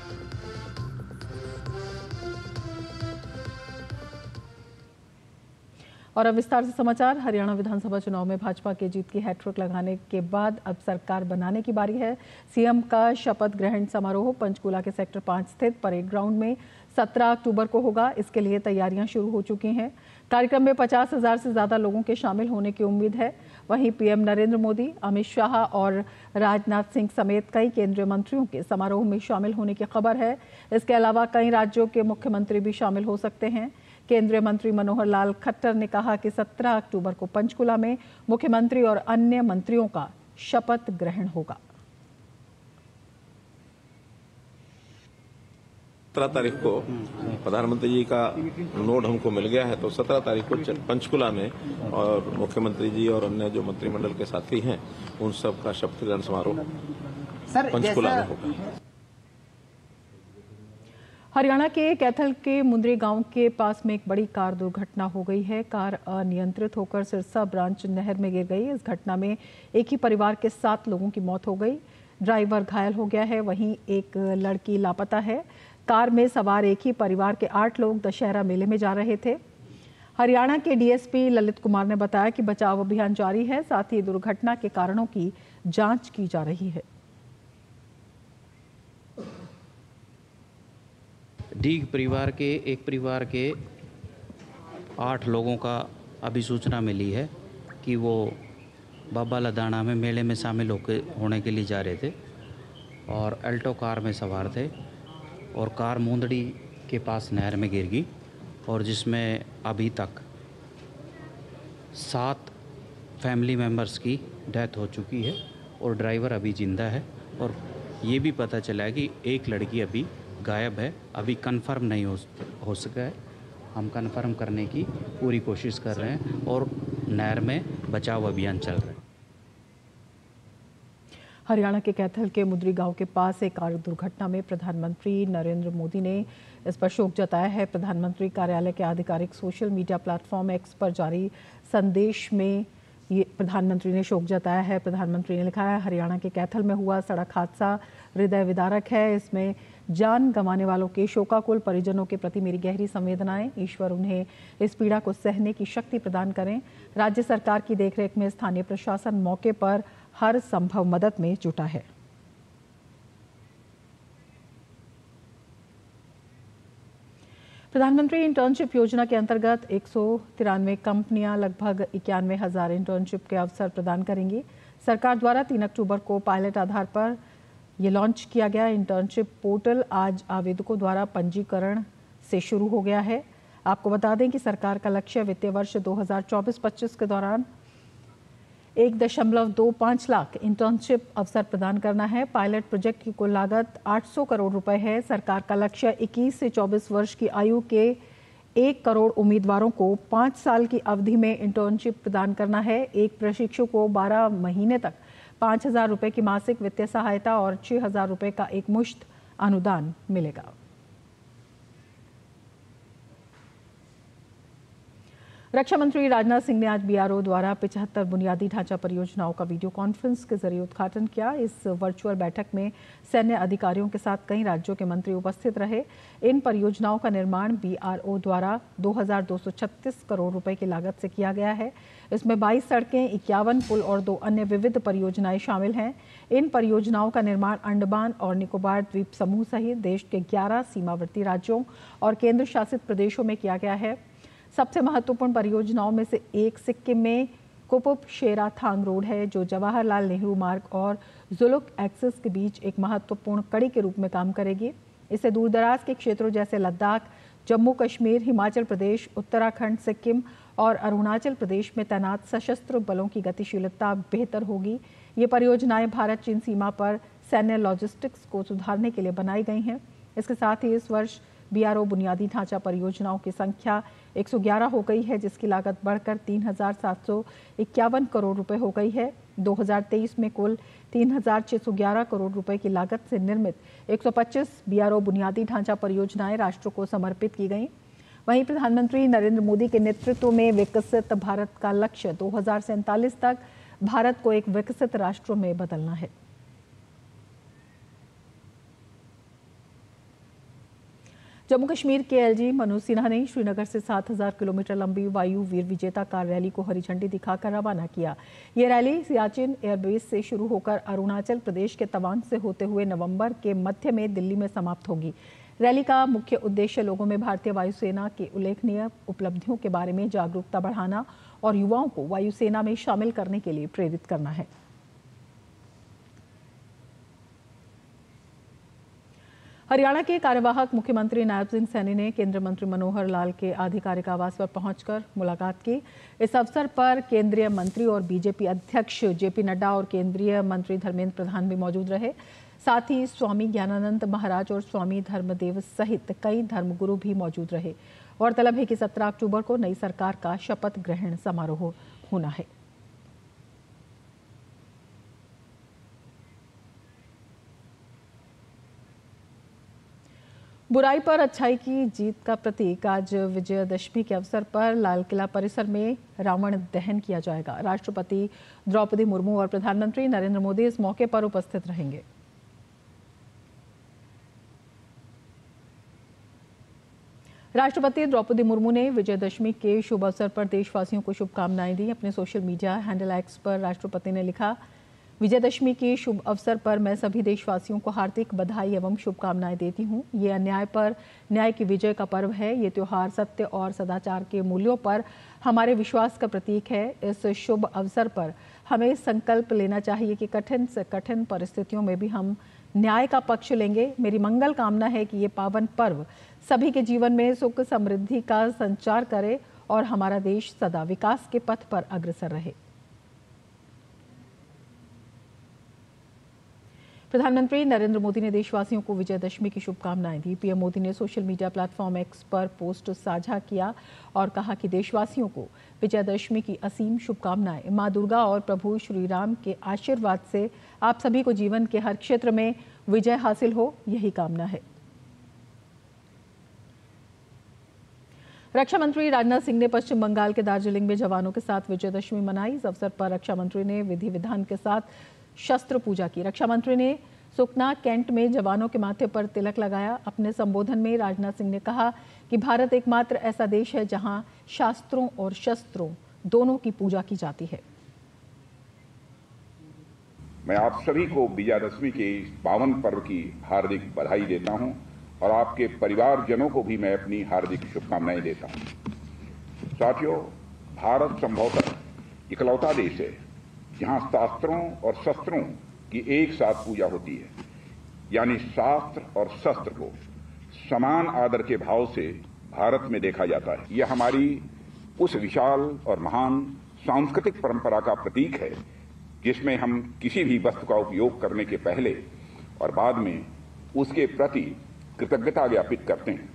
और अब विस्तार से समाचार। हरियाणा विधानसभा चुनाव में भाजपा के जीत की हैट्रिक लगाने के बाद अब सरकार बनाने की बारी है। सीएम का शपथ ग्रहण समारोह पंचकूला के सेक्टर पांच स्थित परेड ग्राउंड में सत्रह अक्टूबर को होगा। इसके लिए तैयारियां शुरू हो चुकी हैं। कार्यक्रम में पचास हजार से ज्यादा लोगों के शामिल होने की उम्मीद है। वहीं पीएम नरेंद्र मोदी, अमित शाह और राजनाथ सिंह समेत कई केंद्रीय मंत्रियों के समारोह में शामिल होने की खबर है। इसके अलावा कई राज्यों के मुख्यमंत्री भी शामिल हो सकते हैं। केंद्रीय मंत्री मनोहर लाल खट्टर ने कहा कि सत्रह अक्टूबर को पंचकुला में मुख्यमंत्री और अन्य मंत्रियों का शपथ ग्रहण होगा। सत्रह तारीख को प्रधानमंत्री जी का नोट हमको मिल गया है, तो सत्रह तारीख को पंचकुला में और मुख्यमंत्री जी और अन्य जो मंत्रिमंडल के साथी हैं उन सब का शपथ ग्रहण समारोह पंचकुला में होगा। हरियाणा के कैथल के मुंद्री गांव के पास में एक बड़ी कार दुर्घटना हो गई है। कार अनियंत्रित होकर सिरसा ब्रांच नहर में गिर गई। इस घटना में एक ही परिवार के सात लोगों की मौत हो गई। ड्राइवर घायल हो गया है, वहीं एक लड़की लापता है। कार में सवार एक ही परिवार के आठ लोग दशहरा मेले में जा रहे थे। हरियाणा के डीएसपी ललित कुमार ने बताया कि बचाव अभियान जारी है, साथ ही दुर्घटना के कारणों की जांच की जा रही है। डीग परिवार के एक परिवार के आठ लोगों का अभी सूचना मिली है कि वो बाबा लदाना में मेले में शामिल होकर होने के लिए जा रहे थे और अल्टो कार में सवार थे और कार मुंदड़ी के पास नहर में गिर गई और जिसमें अभी तक सात फैमिली मेंबर्स की डेथ हो चुकी है और ड्राइवर अभी जिंदा है। और ये भी पता चला है कि एक लड़की अभी गायब है, अभी कंफर्म नहीं हो हो सका है। हम कंफर्म करने की पूरी कोशिश कर रहे हैं और नहर में बचाव अभियान चल रहा है। हरियाणा के कैथल के मुंद्री गांव के पास एक कार दुर्घटना में प्रधानमंत्री नरेंद्र मोदी ने इस पर शोक जताया है। प्रधानमंत्री कार्यालय के आधिकारिक सोशल मीडिया प्लेटफॉर्म एक्स पर जारी संदेश में ये प्रधानमंत्री ने शोक जताया है। प्रधानमंत्री ने लिखा है, हरियाणा के कैथल में हुआ सड़क हादसा हृदय विदारक है। इसमें जान गंवाने वालों के शोकाकुल परिजनों के प्रति मेरी गहरी संवेदनाएं। ईश्वर उन्हें इस पीड़ा को सहने की शक्ति प्रदान करें। राज्य सरकार की देखरेख में स्थानीय प्रशासन मौके पर हर संभव मदद में जुटा है। प्रधानमंत्री इंटर्नशिप योजना के अंतर्गत एक सौ तिरानवे कंपनियां लगभग इक्यानवे हजार इंटर्नशिप के अवसर प्रदान करेंगी। सरकार द्वारा तीन अक्टूबर को पायलट आधार पर ये लॉन्च किया गया इंटर्नशिप पोर्टल आज आवेदकों द्वारा पंजीकरण से शुरू हो गया है। आपको बता दें कि सरकार का लक्ष्य वित्तीय वर्ष दो हज़ार चौबीस पच्चीस के दौरान एक दशमलव दो पाँच लाख इंटर्नशिप अवसर प्रदान करना है। पायलट प्रोजेक्ट की कुल लागत आठ सौ करोड़ रुपए है। सरकार का लक्ष्य इक्कीस से चौबीस वर्ष की आयु के एक करोड़ उम्मीदवारों को पाँच साल की अवधि में इंटर्नशिप प्रदान करना है। एक प्रशिक्षु को बारह महीने तक पाँच हजार रुपये की मासिक वित्तीय सहायता और छः हजार रुपये का एक मुश्त अनुदान मिलेगा। रक्षा मंत्री राजनाथ सिंह ने आज बीआरओ द्वारा पचहत्तर बुनियादी ढांचा परियोजनाओं का वीडियो कॉन्फ्रेंस के जरिए उद्घाटन किया। इस वर्चुअल बैठक में सैन्य अधिकारियों के साथ कई राज्यों के मंत्री उपस्थित रहे। इन परियोजनाओं का निर्माण बीआरओ द्वारा दो हज़ार दो सौ छत्तीस करोड़ रुपए की लागत से किया गया है। इसमें बाईस सड़कें, इक्यावन पुल और दो अन्य विविध परियोजनाएं शामिल हैं। इन परियोजनाओं का निर्माण अंडमान और निकोबार द्वीप समूह सहित देश के ग्यारह सीमावर्ती राज्यों और केंद्र शासित प्रदेशों में किया गया है। सबसे महत्वपूर्ण परियोजनाओं में से एक सिक्किम में कुपुप शेरा थांग रोड है, जो जवाहरलाल नेहरू मार्ग और जुलुक एक्सिस के बीच एक महत्वपूर्ण कड़ी के रूप में काम करेगी। इससे दूरदराज के क्षेत्रों जैसे लद्दाख, जम्मू कश्मीर, हिमाचल प्रदेश, उत्तराखंड, सिक्किम और अरुणाचल प्रदेश में तैनात सशस्त्र बलों की गतिशीलता बेहतर होगी। ये परियोजनाएं भारत चीन सीमा पर सैन्य लॉजिस्टिक्स को सुधारने के लिए बनाई गई हैं। इसके साथ ही इस वर्ष बीआरओ बुनियादी ढांचा परियोजनाओं की संख्या एक सौ ग्यारह हो गई है, जिसकी लागत बढ़कर तीन हज़ार सात सौ इक्यावन करोड़ रुपए हो गई है। दो हज़ार तेईस में कुल तीन हज़ार छह सौ ग्यारह करोड़ रुपए की लागत से निर्मित एक सौ पच्चीस बीआरओ बुनियादी ढांचा परियोजनाएं राष्ट्र को समर्पित की गईं। वहीं प्रधानमंत्री नरेंद्र मोदी के नेतृत्व में विकसित भारत का लक्ष्य दो हज़ार सैंतालीस तक भारत को एक विकसित राष्ट्र में बदलना है। जम्मू कश्मीर के एलजी मनोज सिन्हा ने श्रीनगर से सात हज़ार किलोमीटर लंबी वायु वीर विजेता कार रैली को हरी झंडी दिखाकर रवाना किया। ये रैली सियाचिन एयरबेस से शुरू होकर अरुणाचल प्रदेश के तवांग से होते हुए नवंबर के मध्य में दिल्ली में समाप्त होगी। रैली का मुख्य उद्देश्य लोगों में भारतीय वायुसेना की उल्लेखनीय उपलब्धियों के बारे में जागरूकता बढ़ाना और युवाओं को वायुसेना में शामिल करने के लिए प्रेरित करना है। हरियाणा के कार्यवाहक मुख्यमंत्री नायब सिंह सैनी ने केंद्रीय मंत्री मनोहर लाल के आधिकारिक आवास पर पहुंचकर मुलाकात की। इस अवसर पर केंद्रीय मंत्री और बीजेपी अध्यक्ष जेपी नड्डा और केंद्रीय मंत्री धर्मेंद्र प्रधान भी मौजूद रहे। साथ ही स्वामी ज्ञानानंद महाराज और स्वामी धर्मदेव सहित कई धर्मगुरु भी मौजूद रहे। गौरतलब है कि सत्रह अक्टूबर को नई सरकार का शपथ ग्रहण समारोह होना है। बुराई पर अच्छाई की जीत का प्रतीक आज विजयदशमी के अवसर पर लाल किला परिसर में रावण दहन किया जाएगा। राष्ट्रपति द्रौपदी मुर्मू और प्रधानमंत्री नरेंद्र मोदी इस मौके पर उपस्थित रहेंगे। राष्ट्रपति द्रौपदी मुर्मू ने विजयदशमी के शुभ अवसर पर देशवासियों को शुभकामनाएं दी। अपने सोशल मीडिया हैंडल एक्स पर राष्ट्रपति ने लिखा, विजयदशमी के शुभ अवसर पर मैं सभी देशवासियों को हार्दिक बधाई एवं शुभकामनाएं देती हूं। ये अन्याय पर न्याय की विजय का पर्व है। ये त्योहार सत्य और सदाचार के मूल्यों पर हमारे विश्वास का प्रतीक है। इस शुभ अवसर पर हमें संकल्प लेना चाहिए कि कठिन से कठिन परिस्थितियों में भी हम न्याय का पक्ष लेंगे। मेरी मंगल कामना है कि ये पावन पर्व सभी के जीवन में सुख समृद्धि का संचार करे और हमारा देश सदा विकास के पथ पर अग्रसर रहे। प्रधानमंत्री नरेंद्र मोदी ने देशवासियों को विजयदशमी की शुभकामनाएं दी। पीएम मोदी ने सोशल मीडिया प्लेटफॉर्म एक्स पर पोस्ट साझा किया और कहा कि देशवासियों को विजयदशमी की असीम शुभकामनाएं। मां दुर्गा और प्रभु श्री राम के आशीर्वाद से आप सभी को जीवन के हर क्षेत्र में विजय हासिल हो, यही कामना है। रक्षा मंत्री राजनाथ सिंह ने पश्चिम बंगाल के दार्जिलिंग में जवानों के साथ विजयदशमी मनाई। इस अवसर पर रक्षा मंत्री ने विधि विधान के साथ शस्त्र पूजा की। रक्षा मंत्री ने सुकना कैंट में जवानों के माथे पर तिलक लगाया। अपने संबोधन में राजनाथ सिंह ने कहा कि भारत एकमात्र ऐसा देश है जहां शास्त्रों और शस्त्रों दोनों की पूजा की जाती है। मैं आप सभी को विजयादशमी के इस पावन पर्व की हार्दिक बधाई देता हूं और आपके परिवारजनों को भी मैं अपनी हार्दिक शुभकामनाएं देता हूं। साथियों, भारत संभवतः इकलौता देश है जहां शास्त्रों और शस्त्रों की एक साथ पूजा होती है, यानी शास्त्र और शस्त्र को समान आदर के भाव से भारत में देखा जाता है। यह हमारी उस विशाल और महान सांस्कृतिक परंपरा का प्रतीक है जिसमें हम किसी भी वस्तु का उपयोग करने के पहले और बाद में उसके प्रति कृतज्ञता ज्ञापित करते हैं।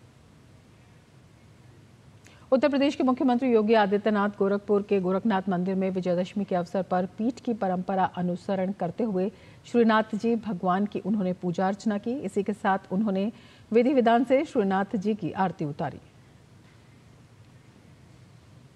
उत्तर प्रदेश के मुख्यमंत्री योगी आदित्यनाथ गोरखपुर के गोरखनाथ मंदिर में विजयदशमी के अवसर पर पीठ की परंपरा अनुसरण करते हुए श्रीनाथ जी भगवान की उन्होंने पूजा अर्चना की। इसी के साथ उन्होंने विधि विधान से श्रीनाथ जी की आरती उतारी।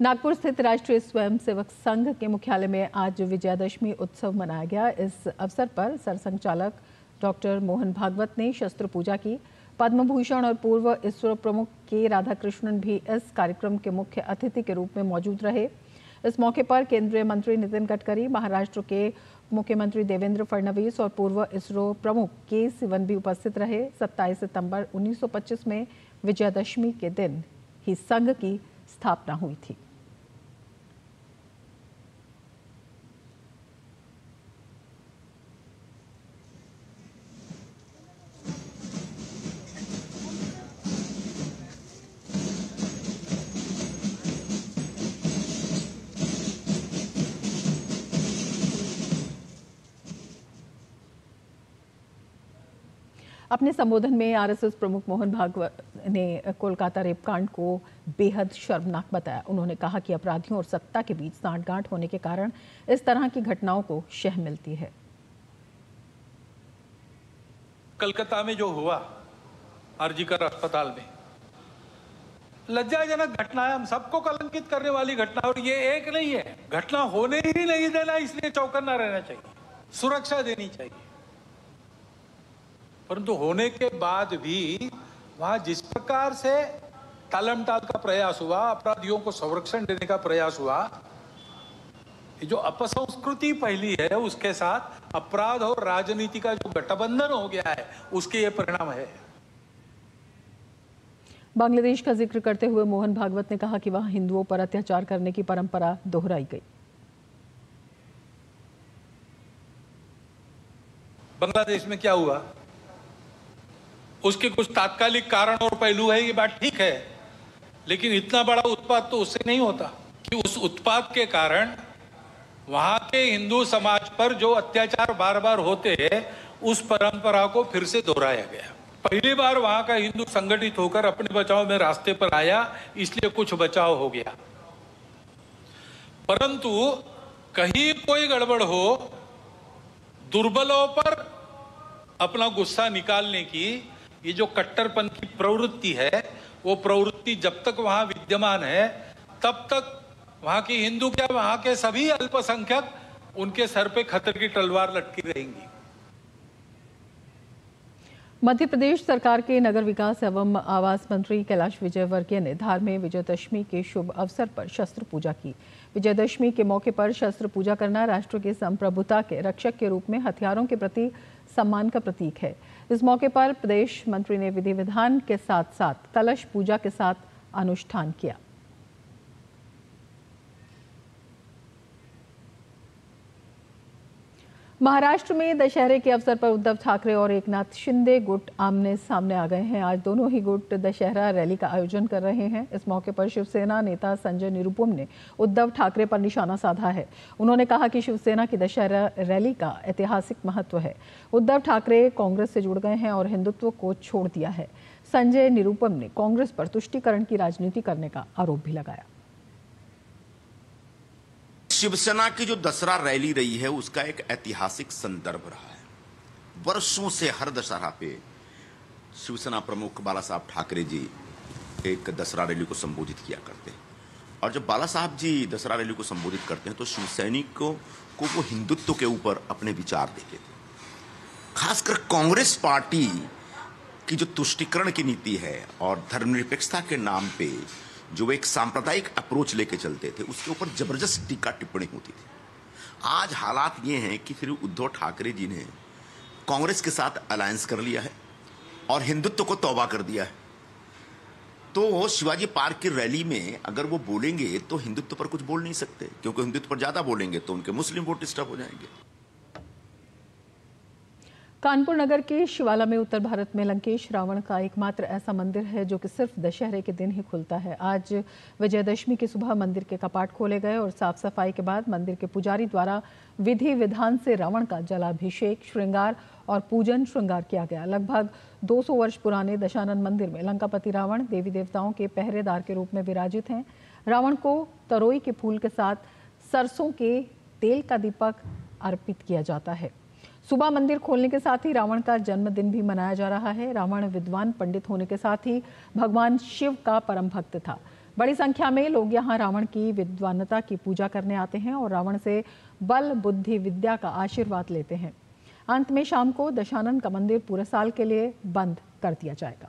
नागपुर स्थित राष्ट्रीय स्वयंसेवक संघ के मुख्यालय में आज विजयादशमी उत्सव मनाया गया। इस अवसर पर सरसंघचालक डॉक्टर मोहन भागवत ने शस्त्र पूजा की। पद्म भूषण और पूर्व इसरो प्रमुख के राधाकृष्णन भी इस कार्यक्रम के मुख्य अतिथि के रूप में मौजूद रहे। इस मौके पर केंद्रीय मंत्री नितिन गडकरी, महाराष्ट्र के मुख्यमंत्री देवेंद्र फडणवीस और पूर्व इसरो प्रमुख के सिवन भी उपस्थित रहे। सत्ताईस सितंबर उन्नीस सौ पच्चीस में विजयादशमी के दिन ही संघ की स्थापना हुई थी। अपने संबोधन में आरएसएस प्रमुख मोहन भागवत ने कोलकाता रेपकांड को बेहद शर्मनाक बताया। उन्होंने कहा कि अपराधियों और सत्ता के बीच सांठगांठ होने के कारण इस तरह की घटनाओं को शह मिलती है। कलकत्ता में जो हुआ आरजीकर अस्पताल में, लज्जाजनक घटना है, हम सबको कलंकित करने वाली घटना। और ये एक नहीं है, घटना होने ही नहीं देना, इसलिए चौकन्ना रहना चाहिए, सुरक्षा देनी चाहिए। परंतु होने के बाद भी वहां जिस प्रकार से टालमटाल का प्रयास हुआ, अपराधियों को संरक्षण देने का प्रयास हुआ, ये जो अपसंस्कृति फैली है उसके साथ अपराध और राजनीति का जो गठबंधन हो गया है, उसके ये परिणाम है। बांग्लादेश का जिक्र करते हुए मोहन भागवत ने कहा कि वहां हिंदुओं पर अत्याचार करने की परंपरा दोहराई गई। बांग्लादेश में क्या हुआ, उसके कुछ तात्कालिक कारण और पहलू है, ये बात ठीक है, लेकिन इतना बड़ा उत्पात तो उससे नहीं होता कि उस उत्पात के कारण वहां के हिंदू समाज पर जो अत्याचार बार बार होते हैं, उस परंपरा को फिर से दोहराया गया। पहली बार वहां का हिंदू संगठित होकर अपने बचाव में रास्ते पर आया, इसलिए कुछ बचाव हो गया। परंतु कहीं कोई गड़बड़ हो, दुर्बलों पर अपना गुस्सा निकालने की ये जो कट्टरपंथी प्रवृत्ति है, वो प्रवृत्ति जब तक वहां विद्यमान है, तब तक वहां की हिंदू क्या, वहां के सभी अल्पसंख्यक, उनके सर पे खतर की तलवार लटकी रहेंगी। मध्य प्रदेश सरकार के नगर विकास एवं आवास मंत्री कैलाश विजयवर्गीय ने धार में विजयदशमी के शुभ अवसर पर शस्त्र पूजा की। विजयदशमी के मौके पर शस्त्र पूजा करना राष्ट्र की संप्रभुता के रक्षक के रूप में हथियारों के प्रति सम्मान का प्रतीक है। इस मौके पर प्रदेश मंत्री ने विधि विधान के साथ साथ कलश पूजा के साथ अनुष्ठान किया। महाराष्ट्र में दशहरे के अवसर पर उद्धव ठाकरे और एकनाथ शिंदे गुट आमने सामने आ गए हैं। आज दोनों ही गुट दशहरा रैली का आयोजन कर रहे हैं। इस मौके पर शिवसेना नेता संजय निरुपम ने उद्धव ठाकरे पर निशाना साधा है। उन्होंने कहा कि शिवसेना की दशहरा रैली का ऐतिहासिक महत्व है। उद्धव ठाकरे कांग्रेस से जुड़ गए हैं और हिंदुत्व को छोड़ दिया है। संजय निरुपम ने कांग्रेस पर तुष्टीकरण की राजनीति करने का आरोप भी लगाया। शिवसेना की जो दशहरा रैली रही है, उसका एक ऐतिहासिक संदर्भ रहा है। वर्षों से हर दशहरा पे शिवसेना प्रमुख बाला साहब ठाकरे जी एक दशहरा रैली को संबोधित किया करते हैं, और जब बाला साहब जी दशहरा रैली को संबोधित करते हैं तो शिवसैनिकों को वो हिंदुत्व के ऊपर अपने विचार देते थे। खासकर कांग्रेस पार्टी की जो तुष्टीकरण की नीति है और धर्मनिरपेक्षता के नाम पे जो एक सांप्रदायिक अप्रोच लेके चलते थे, उसके ऊपर जबरदस्त टीका टिप्पणी होती थी। आज हालात ये हैं कि फिर उद्धव ठाकरे जी ने कांग्रेस के साथ अलायंस कर लिया है और हिंदुत्व को तौबा कर दिया है। तो शिवाजी पार्क की रैली में अगर वो बोलेंगे तो हिंदुत्व पर कुछ बोल नहीं सकते, क्योंकि हिंदुत्व पर ज्यादा बोलेंगे तो उनके मुस्लिम वोट डिस्टर्ब हो जाएंगे। कानपुर नगर के शिवाला में उत्तर भारत में लंकेश रावण का एकमात्र ऐसा मंदिर है जो कि सिर्फ दशहरे के दिन ही खुलता है। आज विजयदशमी की सुबह मंदिर के कपाट खोले गए और साफ सफाई के बाद मंदिर के पुजारी द्वारा विधि विधान से रावण का जलाभिषेक, श्रृंगार और पूजन श्रृंगार किया गया। लगभग दो सौ वर्ष पुराने दशानन मंदिर में लंकापति रावण देवी देवताओं के पहरेदार के रूप में विराजित हैं। रावण को तरोई के फूल के साथ सरसों के तेल का दीपक अर्पित किया जाता है। सुबह मंदिर खोलने के साथ ही रावण का जन्मदिन भी मनाया जा रहा है। रावण विद्वान पंडित होने के साथ ही भगवान शिव का परम भक्त था। बड़ी संख्या में लोग यहाँ रावण की विद्वानता की पूजा करने आते हैं और रावण से बल, बुद्धि, विद्या का आशीर्वाद लेते हैं। अंत में शाम को दशानन का मंदिर पूरे साल के लिए बंद कर दिया जाएगा।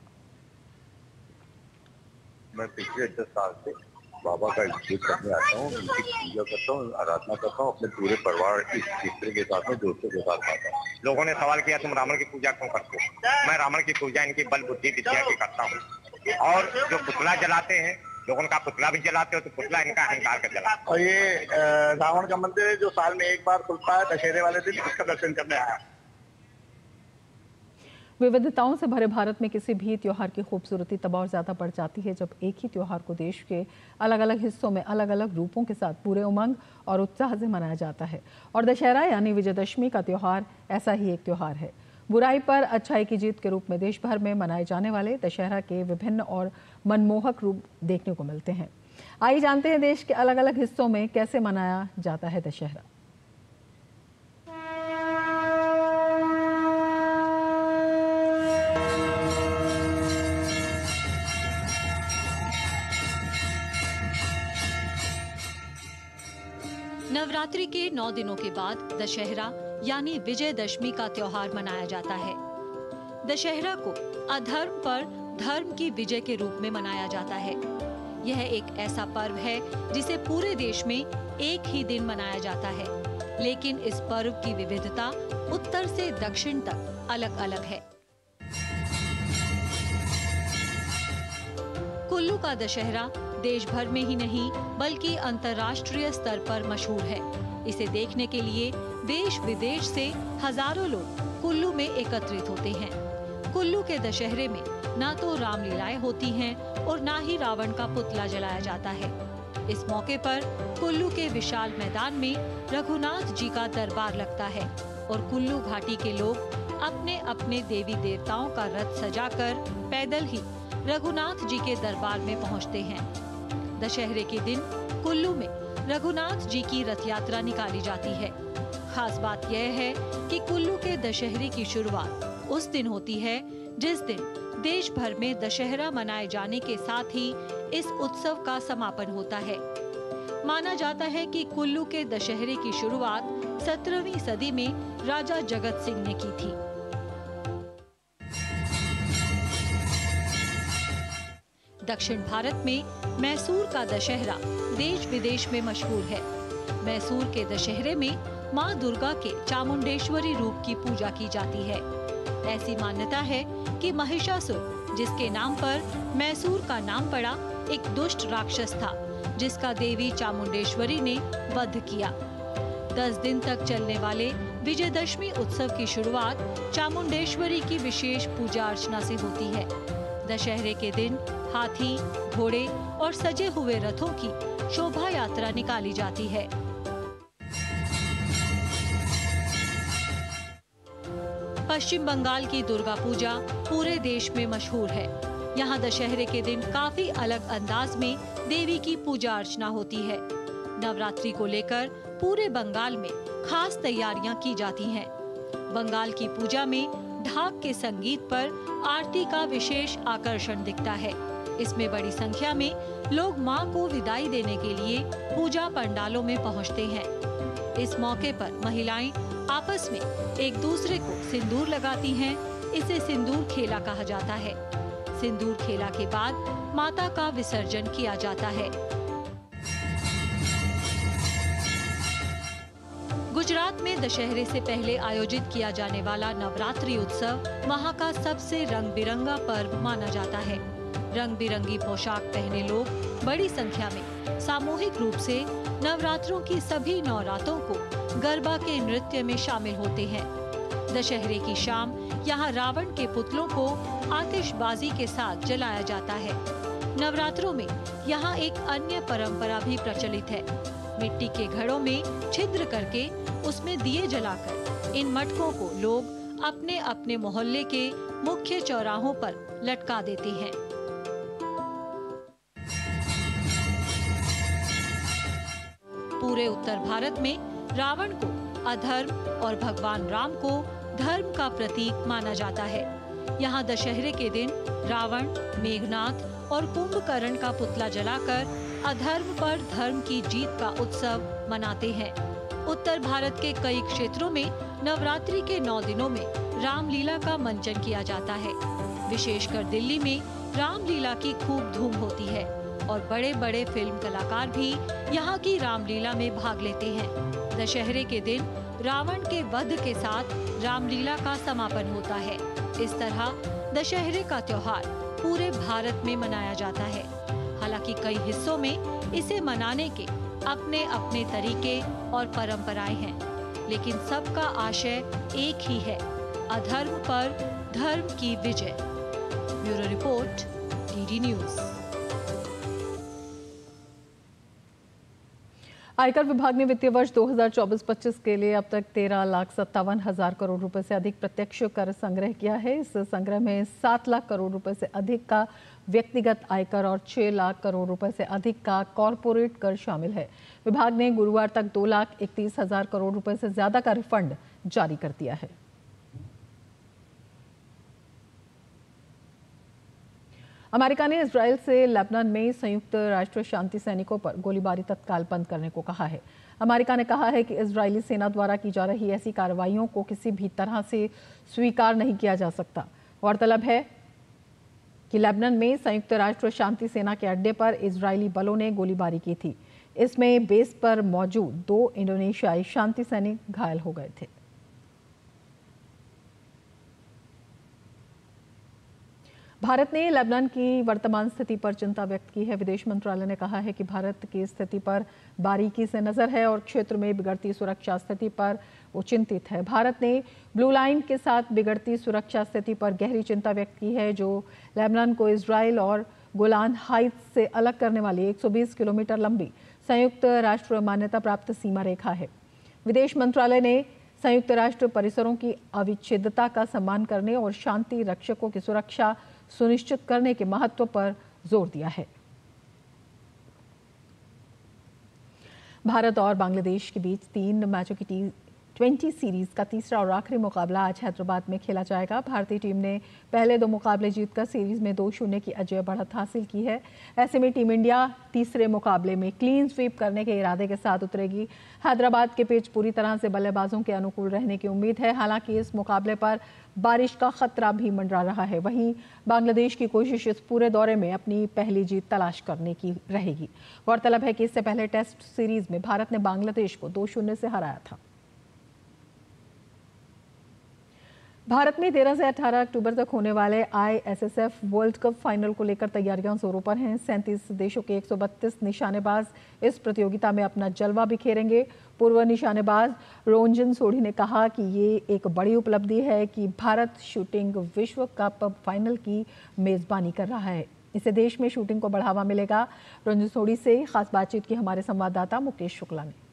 मैं पिछले दस साल से बाबा का अभिषेक करने आता हूँ, उनकी पूजा करता हूँ, आराधना करता हूँ, अपने पूरे परिवार इस क्षेत्र के साथ में, दोस्तों के साथ आता हूँ। लोगों ने सवाल किया तुम रावण की पूजा क्यों करते हो? मैं रावण की पूजा इनकी बल, बुद्धि, विद्या की करता हूँ। और जो पुतला जलाते हैं, लोगों का पुतला भी जलाते हो तो पुतला इनका अहंकार का जलाते हो। और ये रावण का मंदिर है जो साल में एक बार खुलता है दशहरे वाले दिन, इसका दर्शन करने आया। विविधताओं से भरे भारत में किसी भी त्योहार की खूबसूरती तब और ज्यादा बढ़ जाती है जब एक ही त्योहार को देश के अलग अलग हिस्सों में अलग अलग रूपों के साथ पूरे उमंग और उत्साह से मनाया जाता है। और दशहरा यानी विजयदशमी का त्योहार ऐसा ही एक त्योहार है। बुराई पर अच्छाई की जीत के रूप में देश भर में मनाए जाने वाले दशहरा के विभिन्न और मनमोहक रूप देखने को मिलते हैं। आइए जानते हैं देश के अलग अलग हिस्सों में कैसे मनाया जाता है दशहरा। नवरात्रि के नौ दिनों के बाद दशहरा यानी विजयदशमी का त्योहार मनाया जाता है। दशहरा को अधर्म पर धर्म की विजय के रूप में मनाया जाता है। यह एक ऐसा पर्व है जिसे पूरे देश में एक ही दिन मनाया जाता है, लेकिन इस पर्व की विविधता उत्तर से दक्षिण तक अलग अलग है। कुल्लू का दशहरा देश भर में ही नहीं बल्कि अंतर्राष्ट्रीय स्तर पर मशहूर है। इसे देखने के लिए देश विदेश से हजारों लोग कुल्लू में एकत्रित होते हैं। कुल्लू के दशहरे में न तो रामलीलाएं होती हैं और न ही रावण का पुतला जलाया जाता है। इस मौके पर कुल्लू के विशाल मैदान में रघुनाथ जी का दरबार लगता है और कुल्लू घाटी के लोग अपने अपने देवी देवताओं का रथ सजाकर पैदल ही रघुनाथ जी के दरबार में पहुंचते हैं। दशहरे के दिन कुल्लू में रघुनाथ जी की रथ यात्रा निकाली जाती है। खास बात यह है कि कुल्लू के दशहरे की शुरुआत उस दिन होती है जिस दिन देश भर में दशहरा मनाए जाने के साथ ही इस उत्सव का समापन होता है। माना जाता है कि कुल्लू के दशहरे की शुरुआत सत्रहवीं सदी में राजा जगत सिंह ने की थी। दक्षिण भारत में मैसूर का दशहरा देश विदेश में मशहूर है। मैसूर के दशहरे में मां दुर्गा के चामुंडेश्वरी रूप की पूजा की जाती है। ऐसी मान्यता है कि महिषासुर, जिसके नाम पर मैसूर का नाम पड़ा, एक दुष्ट राक्षस था जिसका देवी चामुंडेश्वरी ने वध किया। दस दिन तक चलने वाले विजयदशमी उत्सव की शुरुआत चामुंडेश्वरी की विशेष पूजा अर्चना से होती है। दशहरे के दिन हाथी, घोड़े और सजे हुए रथों की शोभा यात्रा निकाली जाती है। पश्चिम बंगाल की दुर्गा पूजा पूरे देश में मशहूर है। यहाँ दशहरे के दिन काफी अलग अंदाज में देवी की पूजा अर्चना होती है। नवरात्रि को लेकर पूरे बंगाल में खास तैयारियां की जाती हैं। बंगाल की पूजा में ढाक के संगीत पर आरती का विशेष आकर्षण दिखता है। इसमें बड़ी संख्या में लोग मां को विदाई देने के लिए पूजा पंडालों में पहुंचते हैं। इस मौके पर महिलाएं आपस में एक दूसरे को सिंदूर लगाती हैं। इसे सिंदूर खेला कहा जाता है। सिंदूर खेला के बाद माता का विसर्जन किया जाता है। गुजरात में दशहरे से पहले आयोजित किया जाने वाला नवरात्रि उत्सव वहां का सबसे रंग बिरंगा पर्व माना जाता है। रंग बिरंगी पोशाक पहने लोग बड़ी संख्या में सामूहिक रूप से नवरात्रों की सभी नवरातों को गरबा के नृत्य में शामिल होते हैं। दशहरे की शाम यहाँ रावण के पुतलों को आतिशबाजी के साथ जलाया जाता है। नवरात्रों में यहाँ एक अन्य परंपरा भी प्रचलित है। मिट्टी के घड़ों में छिद्र करके उसमें दिए जलाकर इन मटकों को लोग अपने अपने मोहल्ले के मुख्य चौराहों पर लटका देते हैं। पूरे उत्तर भारत में रावण को अधर्म और भगवान राम को धर्म का प्रतीक माना जाता है। यहाँ दशहरे के दिन रावण, मेघनाथ और कुंभकर्ण का पुतला जलाकर अधर्म पर धर्म की जीत का उत्सव मनाते हैं। उत्तर भारत के कई क्षेत्रों में नवरात्रि के नौ दिनों में रामलीला का मंचन किया जाता है। विशेषकर दिल्ली में रामलीला की खूब धूम होती है और बड़े बड़े फिल्म कलाकार भी यहाँ की रामलीला में भाग लेते हैं। दशहरे के दिन रावण के वध के साथ रामलीला का समापन होता है। इस तरह दशहरे का त्योहार पूरे भारत में मनाया जाता है। हालांकि कई हिस्सों में इसे मनाने के अपने अपने तरीके और परंपराएं हैं, लेकिन सबका आशय एक ही है, अधर्म पर धर्म की विजय। Bureau report, DD news. आयकर विभाग ने वित्तीय वर्ष दो हज़ार चौबीस पच्चीस के लिए अब तक तेरह लाख सत्तावन हजार करोड़ रुपए से अधिक प्रत्यक्ष कर संग्रह किया है। इस संग्रह में सात लाख करोड़ रुपए से अधिक का व्यक्तिगत आयकर और छह लाख करोड़ रुपए से अधिक का कॉरपोरेट कर शामिल है। विभाग ने गुरुवार तक दो लाख इकतीस हजार करोड़ रुपए से ज्यादा का रिफंड जारी कर दिया है। अमेरिका ने इजराइल से लेबनान में संयुक्त राष्ट्र शांति सैनिकों पर गोलीबारी तत्काल बंद करने को कहा है। अमेरिका ने कहा है कि इजरायली सेना द्वारा की जा रही ऐसी कार्रवाइयों को किसी भी तरह से स्वीकार नहीं किया जा सकता। गौरतलब है कि लेबनान में संयुक्त राष्ट्र शांति सेना के अड्डे पर इजरायली बलों ने गोलीबारी की थी। इसमें बेस पर मौजूद दो इंडोनेशियाई शांति सैनिक घायल हो गए थे। भारत ने लेबनान की वर्तमान स्थिति पर चिंता व्यक्त की है। विदेश मंत्रालय ने कहा है कि भारत की स्थिति पर बारीकी से नजर है और क्षेत्र में बिगड़ती सुरक्षा स्थिति पर वो चिंतित है। भारत ने ब्लू लाइन के साथ बिगड़ती सुरक्षा स्थिति पर गहरी चिंता व्यक्त की है, जो लेबनान को इजराइल और गोलान हाइट्स से अलग करने वाली एक सौ बीस किलोमीटर लंबी संयुक्त राष्ट्र मान्यता प्राप्त सीमा रेखा है। विदेश मंत्रालय ने संयुक्त राष्ट्र परिसरों की अविच्छेदता का सम्मान करने और शांति रक्षकों की सुरक्षा सुनिश्चित करने के महत्व पर जोर दिया है। भारत और बांग्लादेश के बीच तीन मैचों की टी ट्वेंटी सीरीज का तीसरा और आखिरी मुकाबला आज हैदराबाद में खेला जाएगा। भारतीय टीम ने पहले दो मुकाबले जीतकर सीरीज में दो शून्य की अजय बढ़त हासिल की है। ऐसे में टीम इंडिया तीसरे मुकाबले में क्लीन स्वीप करने के इरादे के साथ उतरेगी। हैदराबाद के पिच पूरी तरह से बल्लेबाजों के अनुकूल रहने की उम्मीद है। हालांकि इस मुकाबले पर बारिश का खतरा भी मंडरा रहा है। वहीं बांग्लादेश की कोशिश इस पूरे दौरे में अपनी पहली जीत तलाश करने की रहेगी। गौरतलब है कि इससे पहले टेस्ट सीरीज में भारत ने बांग्लादेश को दो शून्य से हराया था। भारत में तेरह से अठारह अक्टूबर तक होने वाले I S S F world cup final को लेकर तैयारियां जोरों पर हैं। सैंतीस देशों के एक सौ बत्तीस निशानेबाज इस प्रतियोगिता में अपना जलवा बिखेरेंगे। पूर्व निशानेबाज रोंजन सोढ़ी ने कहा कि ये एक बड़ी उपलब्धि है कि भारत शूटिंग विश्व कप फाइनल की मेजबानी कर रहा है। इससे देश में शूटिंग को बढ़ावा मिलेगा। रोंजन सोढ़ी से खास बातचीत की हमारे संवाददाता मुकेश शुक्ला ने।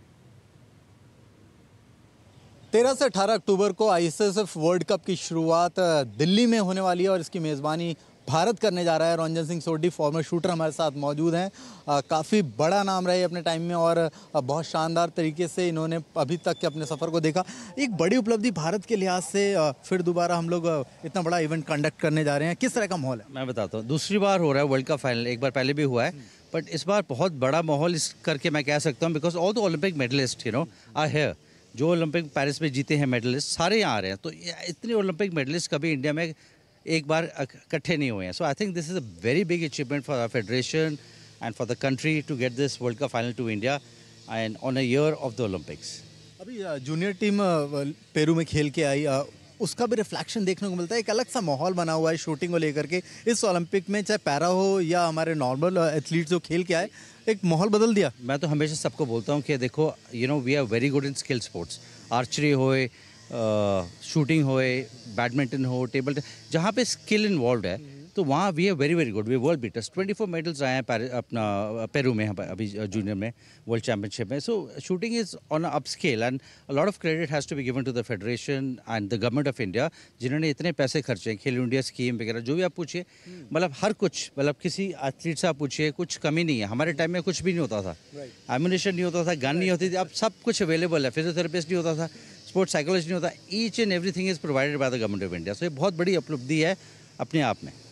तेरह से अठारह अक्टूबर को I S S F world cup की शुरुआत दिल्ली में होने वाली है और इसकी मेज़बानी भारत करने जा रहा है। रंजन सिंह सोढ़ी फॉर्मर शूटर हमारे साथ मौजूद हैं। काफ़ी बड़ा नाम रहे अपने टाइम में और बहुत शानदार तरीके से इन्होंने अभी तक के अपने सफ़र को देखा। एक बड़ी उपलब्धि भारत के लिहाज से फिर दोबारा हम लोग इतना बड़ा इवेंट कंडक्ट करने जा रहे हैं। किस तरह का माहौल है? मैं बताता हूँ, दूसरी बार हो रहा है वर्ल्ड कप फाइनल। एक बार पहले भी हुआ है, बट इस बार बहुत बड़ा माहौल इस करके मैं कह सकता हूँ, because all the Olympic medalist you know are here. जो ओलंपिक पेरिस में जीते हैं मेडलिस्ट सारे यहाँ आ रहे हैं। तो इतने ओलंपिक मेडलिस्ट कभी इंडिया में एक बार इकट्ठे नहीं हुए हैं। So I think this is a very big achievement for our federation and for the country to get this world cup final to India and on a year of the Olympics. अभी junior team Peru में खेल के आई, उसका भी reflection देखने को मिलता है। एक अलग सा माहौल बना हुआ है शूटिंग को लेकर के इस ओलंपिक में, चाहे पैरा हो या हमारे नॉर्मल एथलीट्स जो खेल के आए, एक माहौल बदल दिया। मैं तो हमेशा सबको बोलता हूँ कि देखो you know we are very good in skill sports. Archery होए, शूटिंग होए, बैडमिंटन हो, टेबल, जहाँ पे स्किल इन्वॉल्व है तो वहाँ we are very very good. We world beaters. Twenty four medals आए हैं अपना पेरू में अभी जूनियर में वर्ल्ड चैम्पियनशिप में। So shooting is on up scale and a lot of credit has to be given to the federation and the government of India, जिन्होंने इतने पैसे खर्चे हैं। खेलो इंडिया स्कीम वगैरह जो भी आप पूछिए, मतलब हर कुछ, मतलब किसी एथलीट से आप पूछिए, कुछ कमी नहीं है। हमारे टाइम में कुछ भी नहीं होता था, एम्यूनिशन नहीं होता था, गन नहीं होती थी। अब सब कुछ अवेलेबल है। फिजियोथेरेपिस्ट नहीं होता था, स्पोर्ट्स साइकोलॉजिस्ट नहीं होता। Each and everything is provided by the government of India. So ये बहुत बड़ी उपलब्धि है अपने आप में।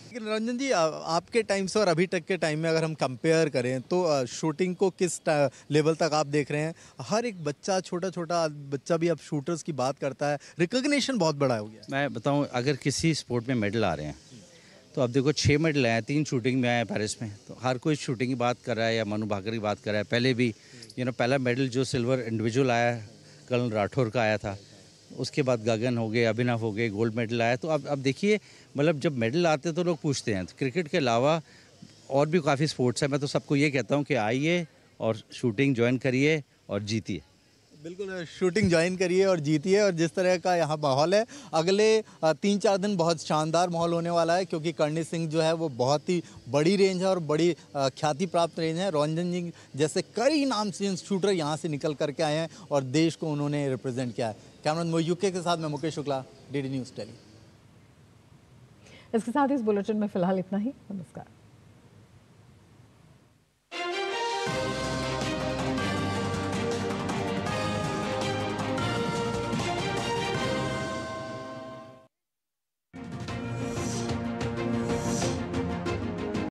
लेकिन रंजन जी, आपके टाइम से और अभी तक के टाइम में अगर हम कंपेयर करें तो शूटिंग को किस लेवल तक आप देख रहे हैं? हर एक बच्चा, छोटा छोटा बच्चा भी अब शूटर्स की बात करता है, रिकॉग्निशन बहुत बड़ा हो गया। मैं बताऊं, अगर किसी स्पोर्ट में मेडल आ रहे हैं तो अब देखो छः मेडल आए हैं, तीन शूटिंग में आए हैं पेरिस में, तो हर कोई शूटिंग की बात कर रहा है या मनु भाकर की बात कर रहा है। पहले भी यू नो पहला मेडल जो सिल्वर इंडिविजुअल आया कर्नल राठौर का आया था, उसके बाद गगन हो गए, अभिनव हो गए, गोल्ड मेडल आया। तो अब अब देखिए, मतलब जब मेडल आते हैं तो लोग पूछते हैं। तो क्रिकेट के अलावा और भी काफ़ी स्पोर्ट्स है। मैं तो सबको ये कहता हूँ कि आइए और शूटिंग ज्वाइन करिए और जीतिए। बिल्कुल, शूटिंग ज्वाइन करिए और जीतिए। और जिस तरह का यहाँ माहौल है, अगले तीन चार दिन बहुत शानदार माहौल होने वाला है, क्योंकि कर्णी सिंह जो है वो बहुत ही बड़ी रेंज है और बड़ी ख्याति प्राप्त रेंज है। रंजन सिंह जैसे कई नाम से शूटर यहाँ से निकल करके आए हैं और देश को उन्होंने रिप्रेजेंट किया है। कैमरामैन मोहित यूके के साथ मैं Mukesh Shukla, D D news Delhi. इसके साथ इस बुलेटिन में फिलहाल इतना ही। नमस्कार।